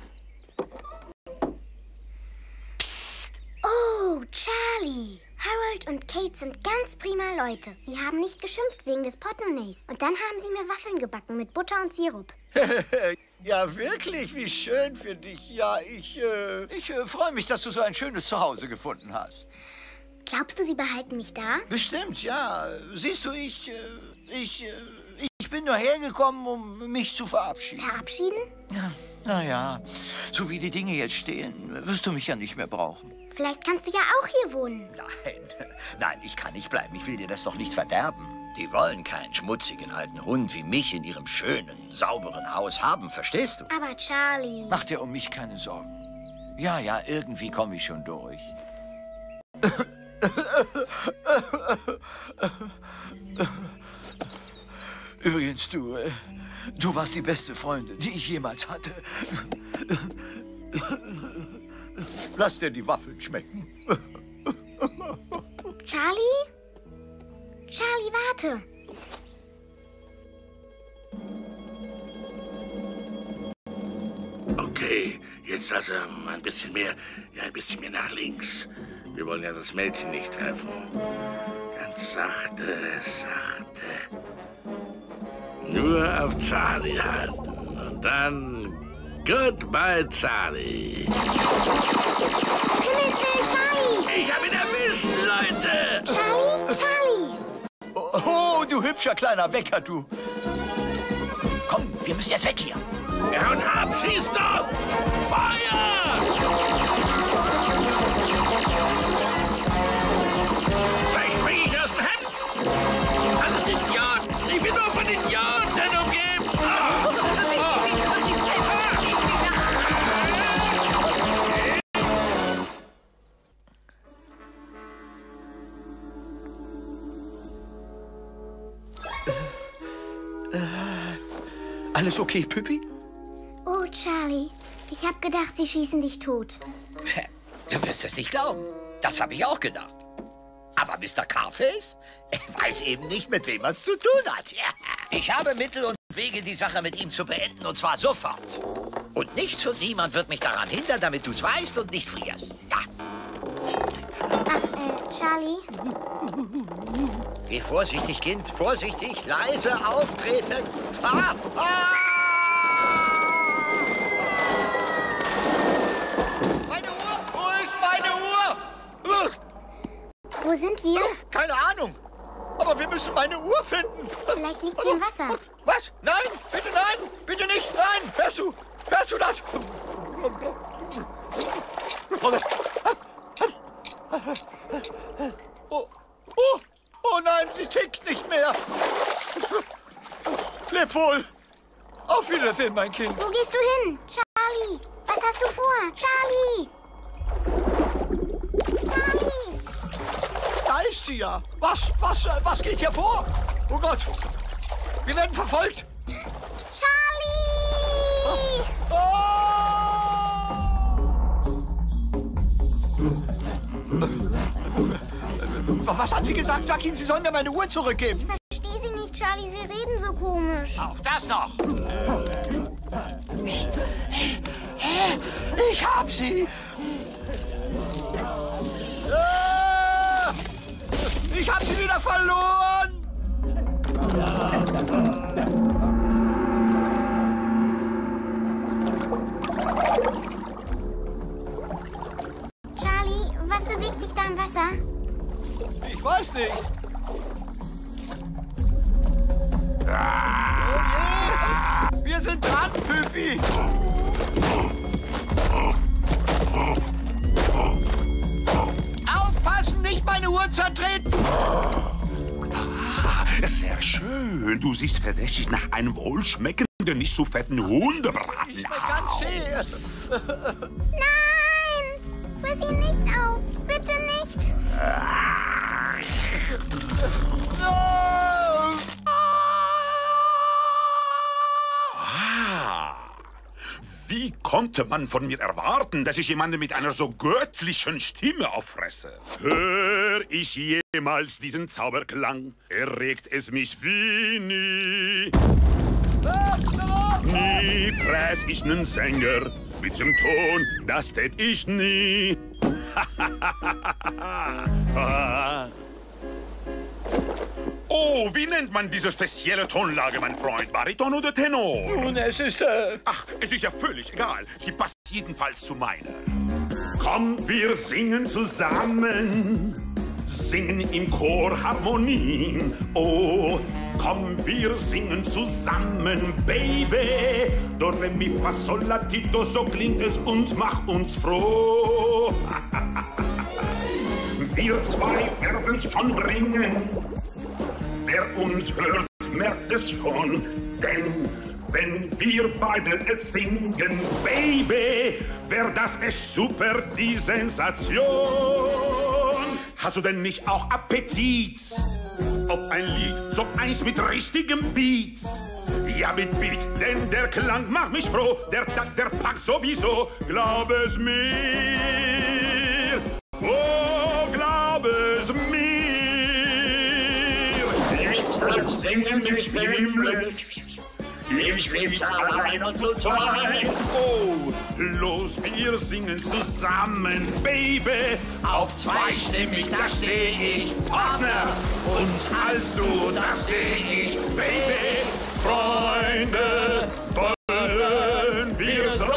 Psst. Oh, Charlie. Harold und Kate sind ganz prima Leute. Sie haben nicht geschimpft wegen des Portemonnaies. Und dann haben sie mir Waffeln gebacken mit Butter und Sirup. Ja, wirklich, wie schön für dich. Ja, ich freue mich, dass du so ein schönes Zuhause gefunden hast. Glaubst du, sie behalten mich da? Bestimmt, ja. Siehst du, ich bin nur hergekommen, um mich zu verabschieden. Verabschieden? Ja, naja, so wie die Dinge jetzt stehen, wirst du mich ja nicht mehr brauchen. Vielleicht kannst du ja auch hier wohnen. Nein, ich kann nicht bleiben. Ich will dir das doch nicht verderben. Die wollen keinen schmutzigen alten Hund wie mich in ihrem schönen, sauberen Haus haben, verstehst du? Aber Charlie... Mach dir um mich keine Sorgen. Ja, irgendwie komme ich schon durch. Übrigens, du warst die beste Freundin, die ich jemals hatte. Lass dir die Waffeln schmecken. Charlie? Charlie, warte. Okay, jetzt also ein bisschen mehr nach links. Wir wollen ja das Mädchen nicht treffen. Ganz sachte. Nur auf Charlie halten. Und dann goodbye, Charlie. Himmels Willen, Charlie! Ich hab ihn erwischt, Leute! Charlie! Oh, du hübscher kleiner Wecker, du. Komm, wir müssen jetzt weg hier. Ja, und ab, schieß doch! Feuer! Gleich spring ich aus dem Hemd! Alles Idioten! Ich bin nur von Idioten umgeben! Alles okay, Püppi? Oh, Charlie. Ich hab gedacht, sie schießen dich tot. Du wirst es nicht glauben. Das habe ich auch gedacht. Aber Mr. Carface weiß eben nicht, mit wem er es zu tun hat. Ich habe Mittel und Wege, die Sache mit ihm zu beenden, und zwar sofort. Und nichts und niemand wird mich daran hindern, damit du es weißt und nicht frierst. Ja. Ach, Charlie? Geh vorsichtig, Kind. Vorsichtig. Leise auftreten. Meine Uhr! Wo ist meine Uhr? Wo sind wir? Keine Ahnung. Aber wir müssen meine Uhr finden. Vielleicht liegt sie im Wasser. Was? Nein! Bitte nein! Bitte nicht! Nein! Hörst du? Hörst du das? Oh nein, sie tickt nicht mehr. Leb wohl. Auf Wiedersehen, mein Kind. Wo gehst du hin? Charlie, was hast du vor? Charlie! Charlie! Da ist sie ja. Was geht hier vor? Oh Gott. Wir werden verfolgt. Charlie! Was hat sie gesagt? Sag ihnen, sie sollen mir meine Uhr zurückgeben. Ich verstehe sie nicht, Charlie. Sie reden so komisch. Auch das noch. Ich hab sie! Ich hab sie wieder verloren! Charlie, was bewegt sich da im Wasser? Ich weiß nicht. Wir sind dran, Püppi. Aufpassen, nicht meine Uhr zertreten. Sehr schön. Du siehst verdächtig nach einem wohlschmeckenden, nicht so fetten Hundebraten. Ich bin ganz schön. Nein! Friss ihn nicht auf. Bitte nicht. Wie konnte man von mir erwarten, dass ich jemanden mit einer so göttlichen Stimme auffresse? Hör ich jemals diesen Zauberklang, erregt es mich wie nie. Nie fräs ich nen Sänger mit dem Ton, das tät ich nie. Oh, wie nennt man diese spezielle Tonlage, mein Freund? Bariton oder Tenor? Nun, es ist, Ach, es ist ja völlig egal. Sie passt jedenfalls zu meiner. Komm, wir singen zusammen. Singen im Chor Harmonien. Oh, komm, wir singen zusammen, Baby. Do, re, mi, fa, sol, la, ti, do, so klingt es und macht uns froh. Wir zwei werden's schon bringen. Wer uns hört, merkt es schon, denn wenn wir beide es singen, Baby, wär das echt super, die Sensation. Hast du denn nicht auch Appetit auf ein Lied, so eins mit richtigem Beat? Ja, mit Beat, denn der Klang macht mich froh, der Takt, der packt sowieso, glaub es mir, oh, glaub es mir. Das Singen ist himmlisch. Ich schweb's allein und zu zweit. Oh, los, wir singen zusammen, Baby. Auf zweistimmig, da steh ich, Partner. Und als du, das seh ich, Baby. Freunde, wollen wir sein.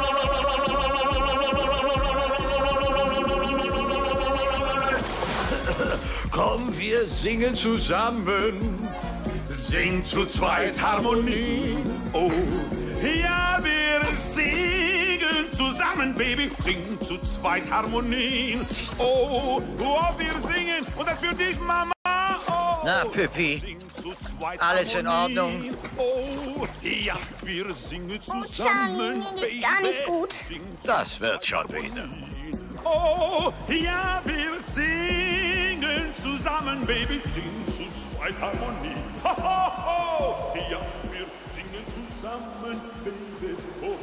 Komm, wir singen zusammen. Sing zu zweit Harmonie. Oh, ja, wir singen zusammen, Baby. Sing zu zweit Harmonien. Oh, oh, wir singen. Und das für dich, Mama. Oh, na, Püppi. Alles in Ordnung? Oh, ja, wir singen zusammen, Charlie, mir geht's gar nicht gut. Das wird schon wieder. Oh, ja, wir singen zusammen, Baby. Sing zu zweit Harmonie. Ho, ho, ho. Ja, wir singen zusammen, Baby. Ho, ho.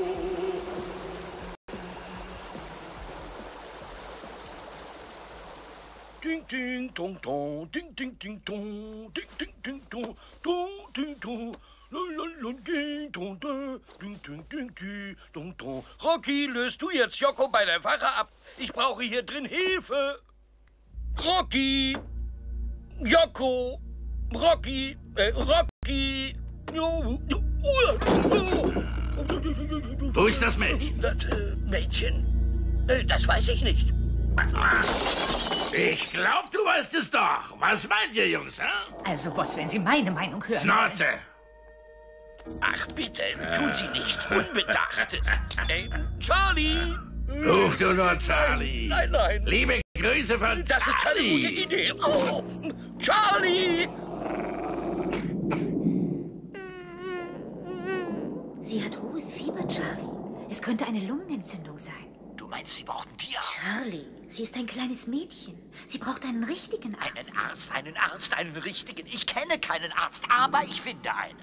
Ding, ding, dong, dong, ding, ding, ding, dong, ding, ding, ding, dong, dong, ding, dong. Rocky, löst du jetzt Jocko bei der Wache ab? Ich brauche hier drin Hilfe. Rocky! Jocko! Rocky! Rocky! Wo ist das Mädchen? Das Mädchen? Das weiß ich nicht. Ich glaub, du weißt es doch. Was meint ihr, Jungs, hä? Also, Boss, wenn Sie meine Meinung hören... Schnauze! Ach, bitte, tun Sie nichts Unbedachtes. Charlie! Ruf du nur Charlie. Nein, nein. Liebe Grüße von Das ist keine gute Idee. Oh, Charlie! Sie hat hohes Fieber, Charlie. Es könnte eine Lungenentzündung sein. Du meinst, sie braucht einen Tierarzt? Charlie, sie ist ein kleines Mädchen. Sie braucht einen richtigen Arzt. Einen Arzt, einen richtigen. Ich kenne keinen Arzt, aber ich finde einen.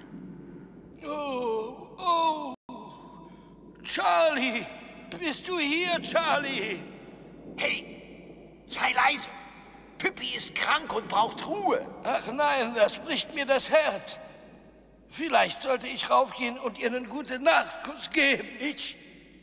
Oh, Charlie! Bist du hier, Charlie? Hey, sei leise. Püppi ist krank und braucht Ruhe. Ach nein, das bricht mir das Herz. Vielleicht sollte ich raufgehen und ihr einen Gute-Nacht-Kuss geben. Ich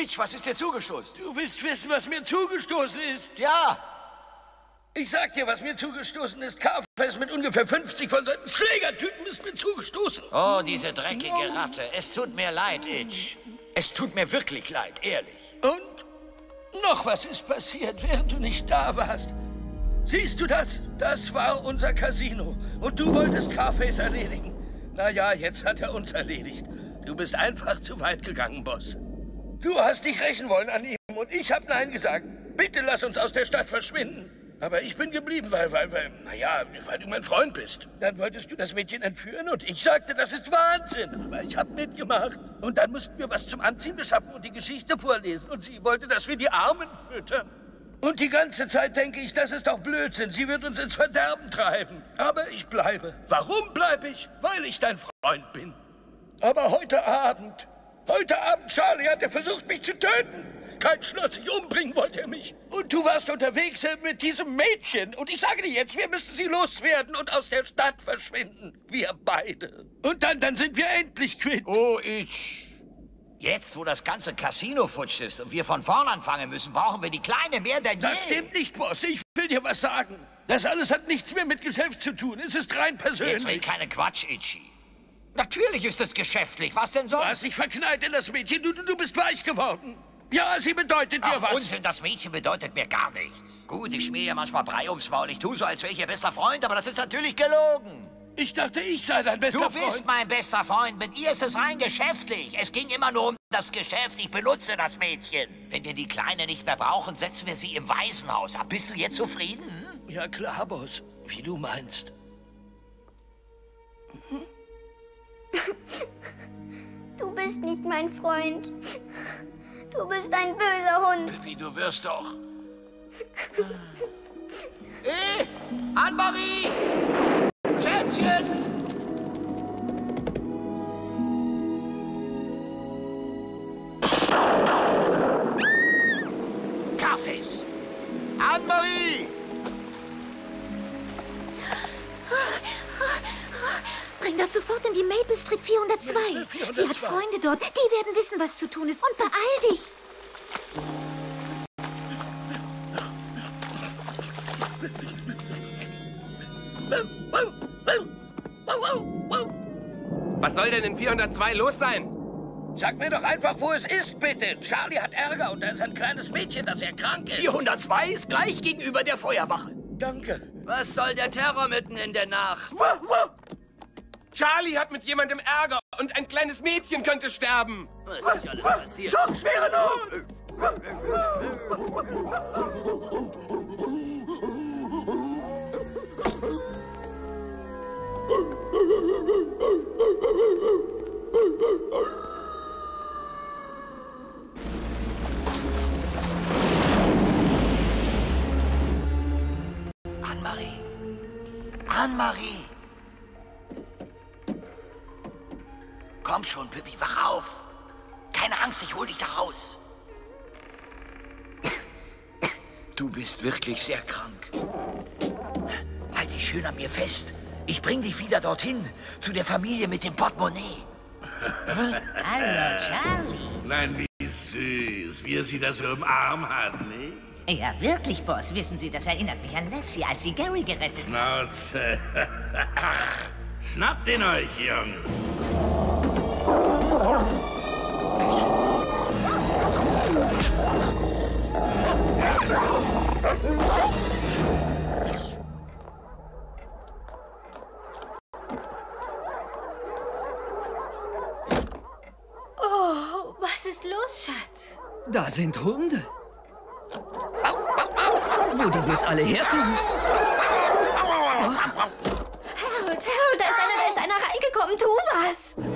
Itch, was ist dir zugestoßen? Du willst wissen, was mir zugestoßen ist? Ja. Ich sag dir, was mir zugestoßen ist. Carface mit ungefähr 50 von seinen Schlägertüten ist mir zugestoßen. Oh, diese dreckige Ratte. Es tut mir leid, Itch. Es tut mir wirklich leid, ehrlich. Und noch was ist passiert, während du nicht da warst. Siehst du das? Das war unser Casino. Und du wolltest Carface erledigen. Na ja, jetzt hat er uns erledigt. Du bist einfach zu weit gegangen, Boss. Du hast dich rächen wollen an ihm und ich hab Nein gesagt. Bitte lass uns aus der Stadt verschwinden. Aber ich bin geblieben, weil du mein Freund bist. Dann wolltest du das Mädchen entführen und ich sagte, das ist Wahnsinn. Aber ich hab mitgemacht. Und dann mussten wir was zum Anziehen beschaffen und die Geschichte vorlesen. Und sie wollte, dass wir die Armen füttern. Und die ganze Zeit denke ich, das ist doch Blödsinn. Sie wird uns ins Verderben treiben. Aber ich bleibe. Warum bleibe ich? Weil ich dein Freund bin. Aber heute Abend, Charlie, hat er versucht, mich zu töten. Kein Schlotzig, umbringen wollte er mich. Und du warst unterwegs mit diesem Mädchen. Und ich sage dir jetzt, wir müssen sie loswerden und aus der Stadt verschwinden. Wir beide. Und dann sind wir endlich quitt. Oh, Itch. Jetzt, wo das ganze Casino futsch ist und wir von vorn anfangen müssen, brauchen wir die Kleine mehr denn je. Das stimmt nicht, Boss. Ich will dir was sagen. Das alles hat nichts mehr mit Geschäft zu tun. Es ist rein persönlich. Jetzt red keine Quatsch, Itchy. Natürlich ist es geschäftlich. Was denn sonst? Du hast dich verknallt in das Mädchen. Du bist weich geworden. Ja, sie bedeutet dir was. Unsinn, das Mädchen bedeutet mir gar nichts. Gut, ich schmier ihr manchmal Brei ums Maul. Ich tue so, als wäre ich ihr bester Freund, aber das ist natürlich gelogen. Ich dachte, ich sei dein bester Freund. Du bist mein bester Freund. Mit ihr ist es rein geschäftlich. Es ging immer nur um das Geschäft. Ich benutze das Mädchen. Wenn wir die Kleine nicht mehr brauchen, setzen wir sie im Waisenhaus ab. Bist du jetzt zufrieden? Ja, klar, Boss. Wie du meinst. Du bist nicht mein Freund. Du bist ein böser Hund. Bibi, du wirst doch. Hey, Anne-Marie! Schätzchen! Carface! Anne-Marie! Bring das sofort in die Maple Street 402. Sie hat Freunde dort. Die werden wissen, was zu tun ist. Und beeil dich. Was soll denn in 402 los sein? Sag mir doch einfach, wo es ist, bitte. Charlie hat Ärger und da ist ein kleines Mädchen, das krank ist. 402 ist gleich gegenüber der Feuerwache. Danke. Was soll der Terror mitten in der Nacht? Charlie hat mit jemandem Ärger und ein kleines Mädchen könnte sterben. Was ist nicht alles passiert? Schockschwere Not! Anne-Marie! Anne-Marie! Komm schon, Püppi, wach auf! Keine Angst, ich hol dich da raus. Du bist wirklich sehr krank. Halt dich schön an mir fest. Ich bring dich wieder dorthin, zu der Familie mit dem Portemonnaie. Hallo, Charlie. Nein, wie süß, wie er sie da so im Arm hat, nicht? Ja, wirklich, Boss. Wissen Sie, das erinnert mich an Lassie, als sie Gary gerettet hat. Schnauze. Schnappt ihn euch, Jungs. Oh, was ist los, Schatz? Da sind Hunde. Wo die bloß alle herkommen? Harold, da ist einer reingekommen. Tu was!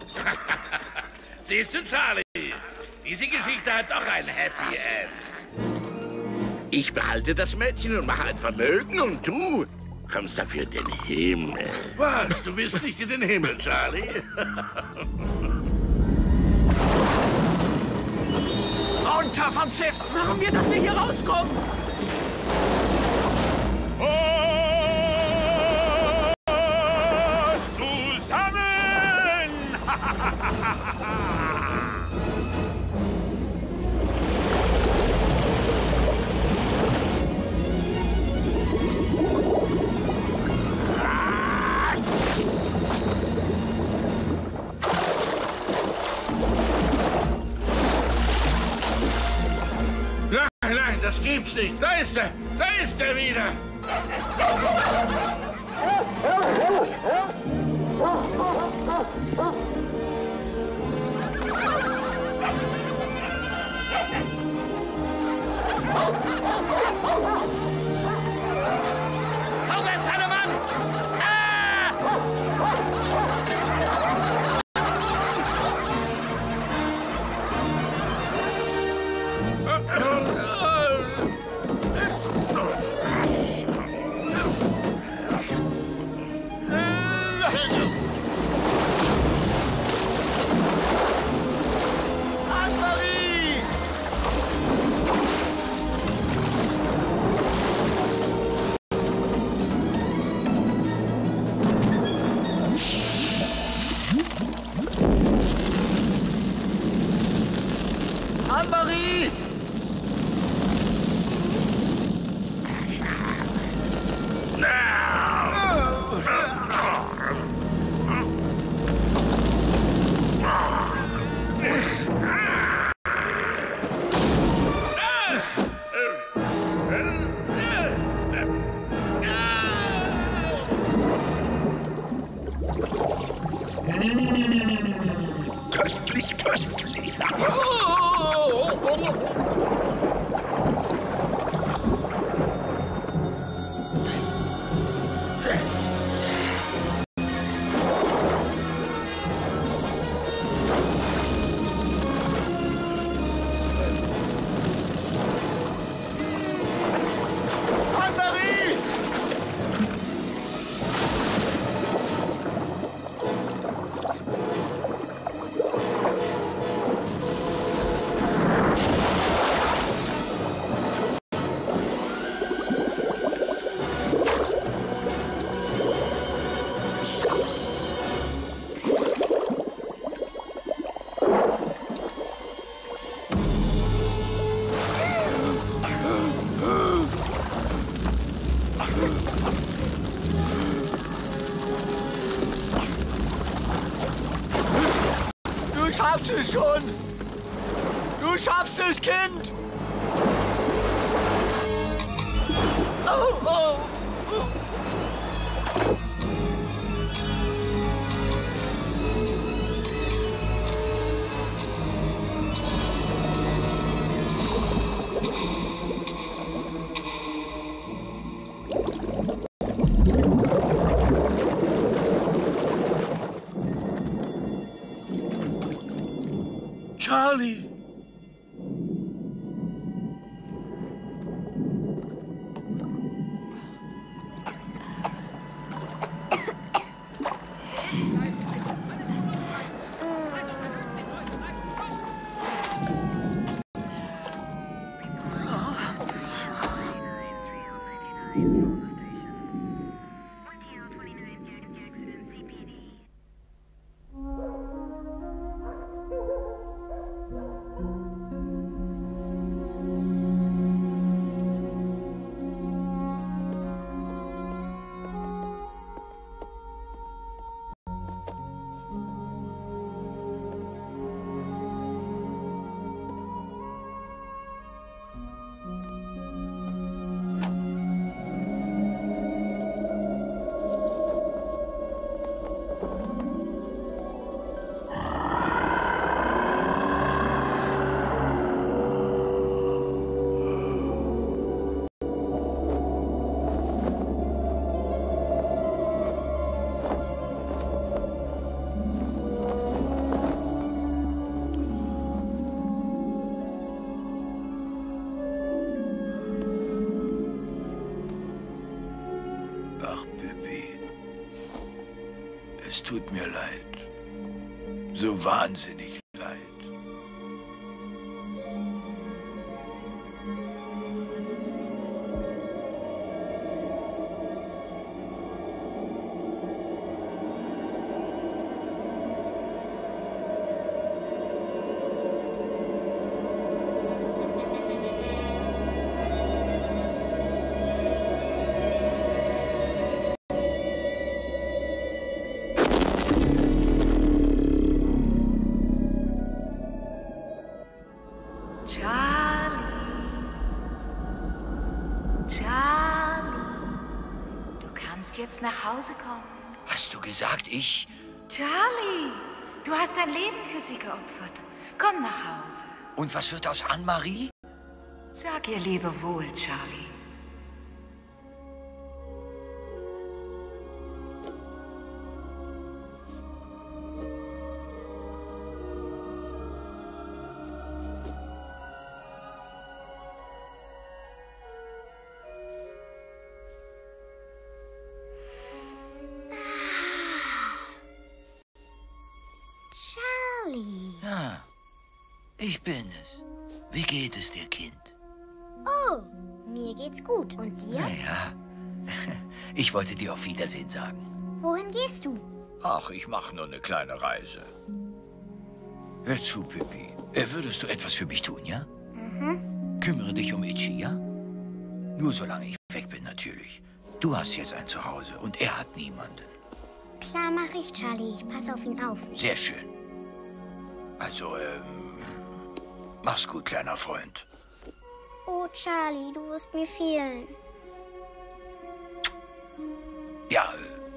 Siehst du, Charlie? Diese Geschichte hat doch ein Happy End. Ich behalte das Mädchen und mache ein Vermögen und du kommst dafür in den Himmel. Was? Du willst nicht in den Himmel, Charlie? Runter vom Schiff! Machen wir, dass wir hier rauskommen! Zusammen! Nein, das gibt's nicht. Da ist er! Da ist er wieder! Vorwärts, Hannemann! Anne-Marie! Köstlich, köstlich. Anne-Marie! Du schaffst es schon! Du schaffst es, Kind! Oh, oh. Charlie! Es tut mir leid. So wahnsinnig leid. Jetzt nach Hause kommen. Hast du gesagt, ich? Charlie, du hast dein Leben für sie geopfert. Komm nach Hause. Und was wird aus Anne-Marie? Sag ihr Lebewohl, Charlie. Ja, ich bin es. Wie geht es dir, Kind? Oh, mir geht's gut. Und dir? Naja, ich wollte dir auf Wiedersehen sagen. Wohin gehst du? Ach, ich mache nur eine kleine Reise. Hör zu, Pippi. Würdest du etwas für mich tun, ja? Mhm. Kümmere dich um Itchy, ja? Nur solange ich weg bin, natürlich. Du hast jetzt ein Zuhause und er hat niemanden. Klar mache ich, Charlie. Ich passe auf ihn auf. Sehr schön. Also, mach's gut, kleiner Freund. Oh, Charlie, du wirst mir fehlen. Ja,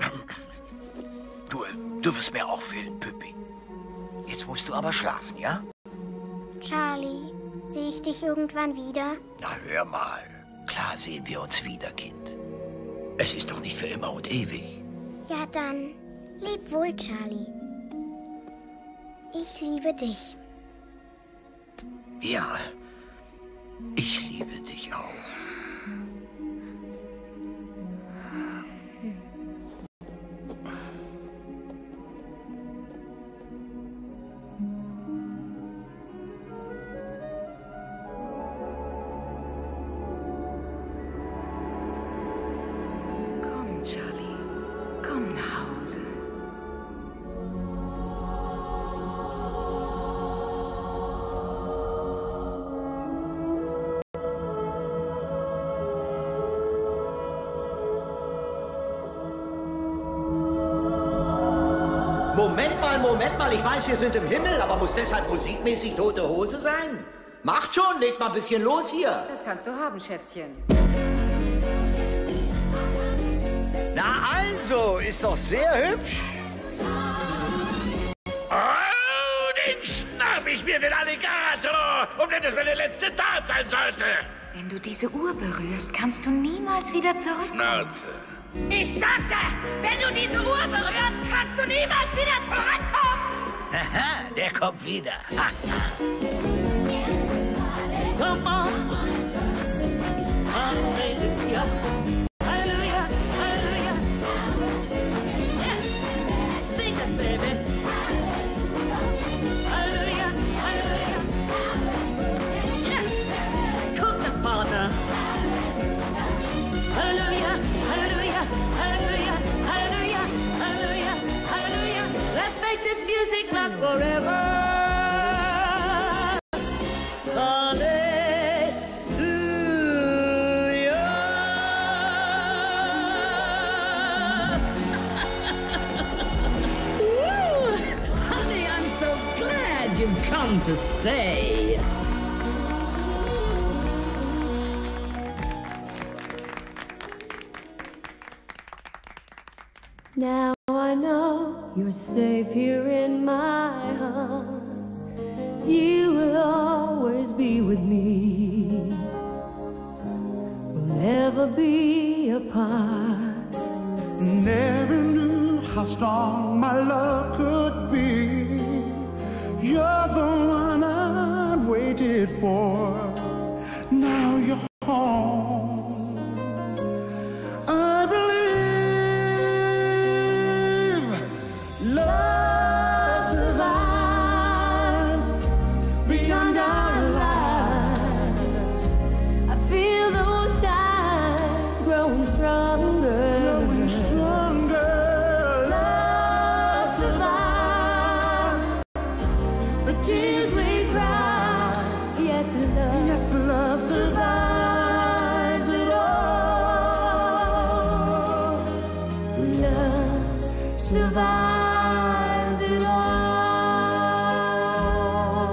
du wirst mir auch fehlen, Pippi. Jetzt musst du aber schlafen, ja? Charlie, sehe ich dich irgendwann wieder? Na, hör mal. Klar sehen wir uns wieder, Kind. Es ist doch nicht für immer und ewig. Ja, dann. Leb wohl, Charlie. Ich liebe dich. Ja, ich liebe dich auch. Komm, Charlie. Komm nach Hause. Moment mal, ich weiß, wir sind im Himmel, aber muss deshalb musikmäßig Tote Hose sein? Macht schon, legt mal ein bisschen los hier. Das kannst du haben, Schätzchen. Na also, ist doch sehr hübsch. Oh, den schnapp ich mir, den Alligator! Und wenn es meine letzte Tat sein sollte! Wenn du diese Uhr berührst, kannst du niemals wieder zurück. Schnauze. Ich sagte, wenn du diese Uhr berührst, kannst du niemals wieder zurückkommen. Haha, der kommt wieder. Come on. Hallelujah. Hallelujah. Hallelujah. Sing it, baby. Hallelujah. Hallelujah. Cook the Father. Hallelujah. Hallelujah. Hallelujah. Hallelujah. Hallelujah. Hallelujah. Let's make this music last forever. To stay. Now I know you're safe here in my heart. You will always be with me. We'll never be apart. Never knew how strong my love could be. You're the one I've waited for. Now you're home. I believe survives it all.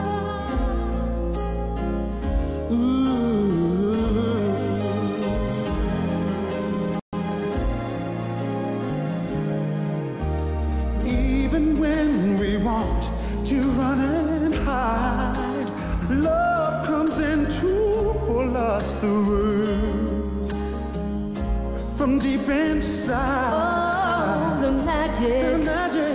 Even when we want to run and hide, love comes in to pull us through. From deep inside, Oh, the magic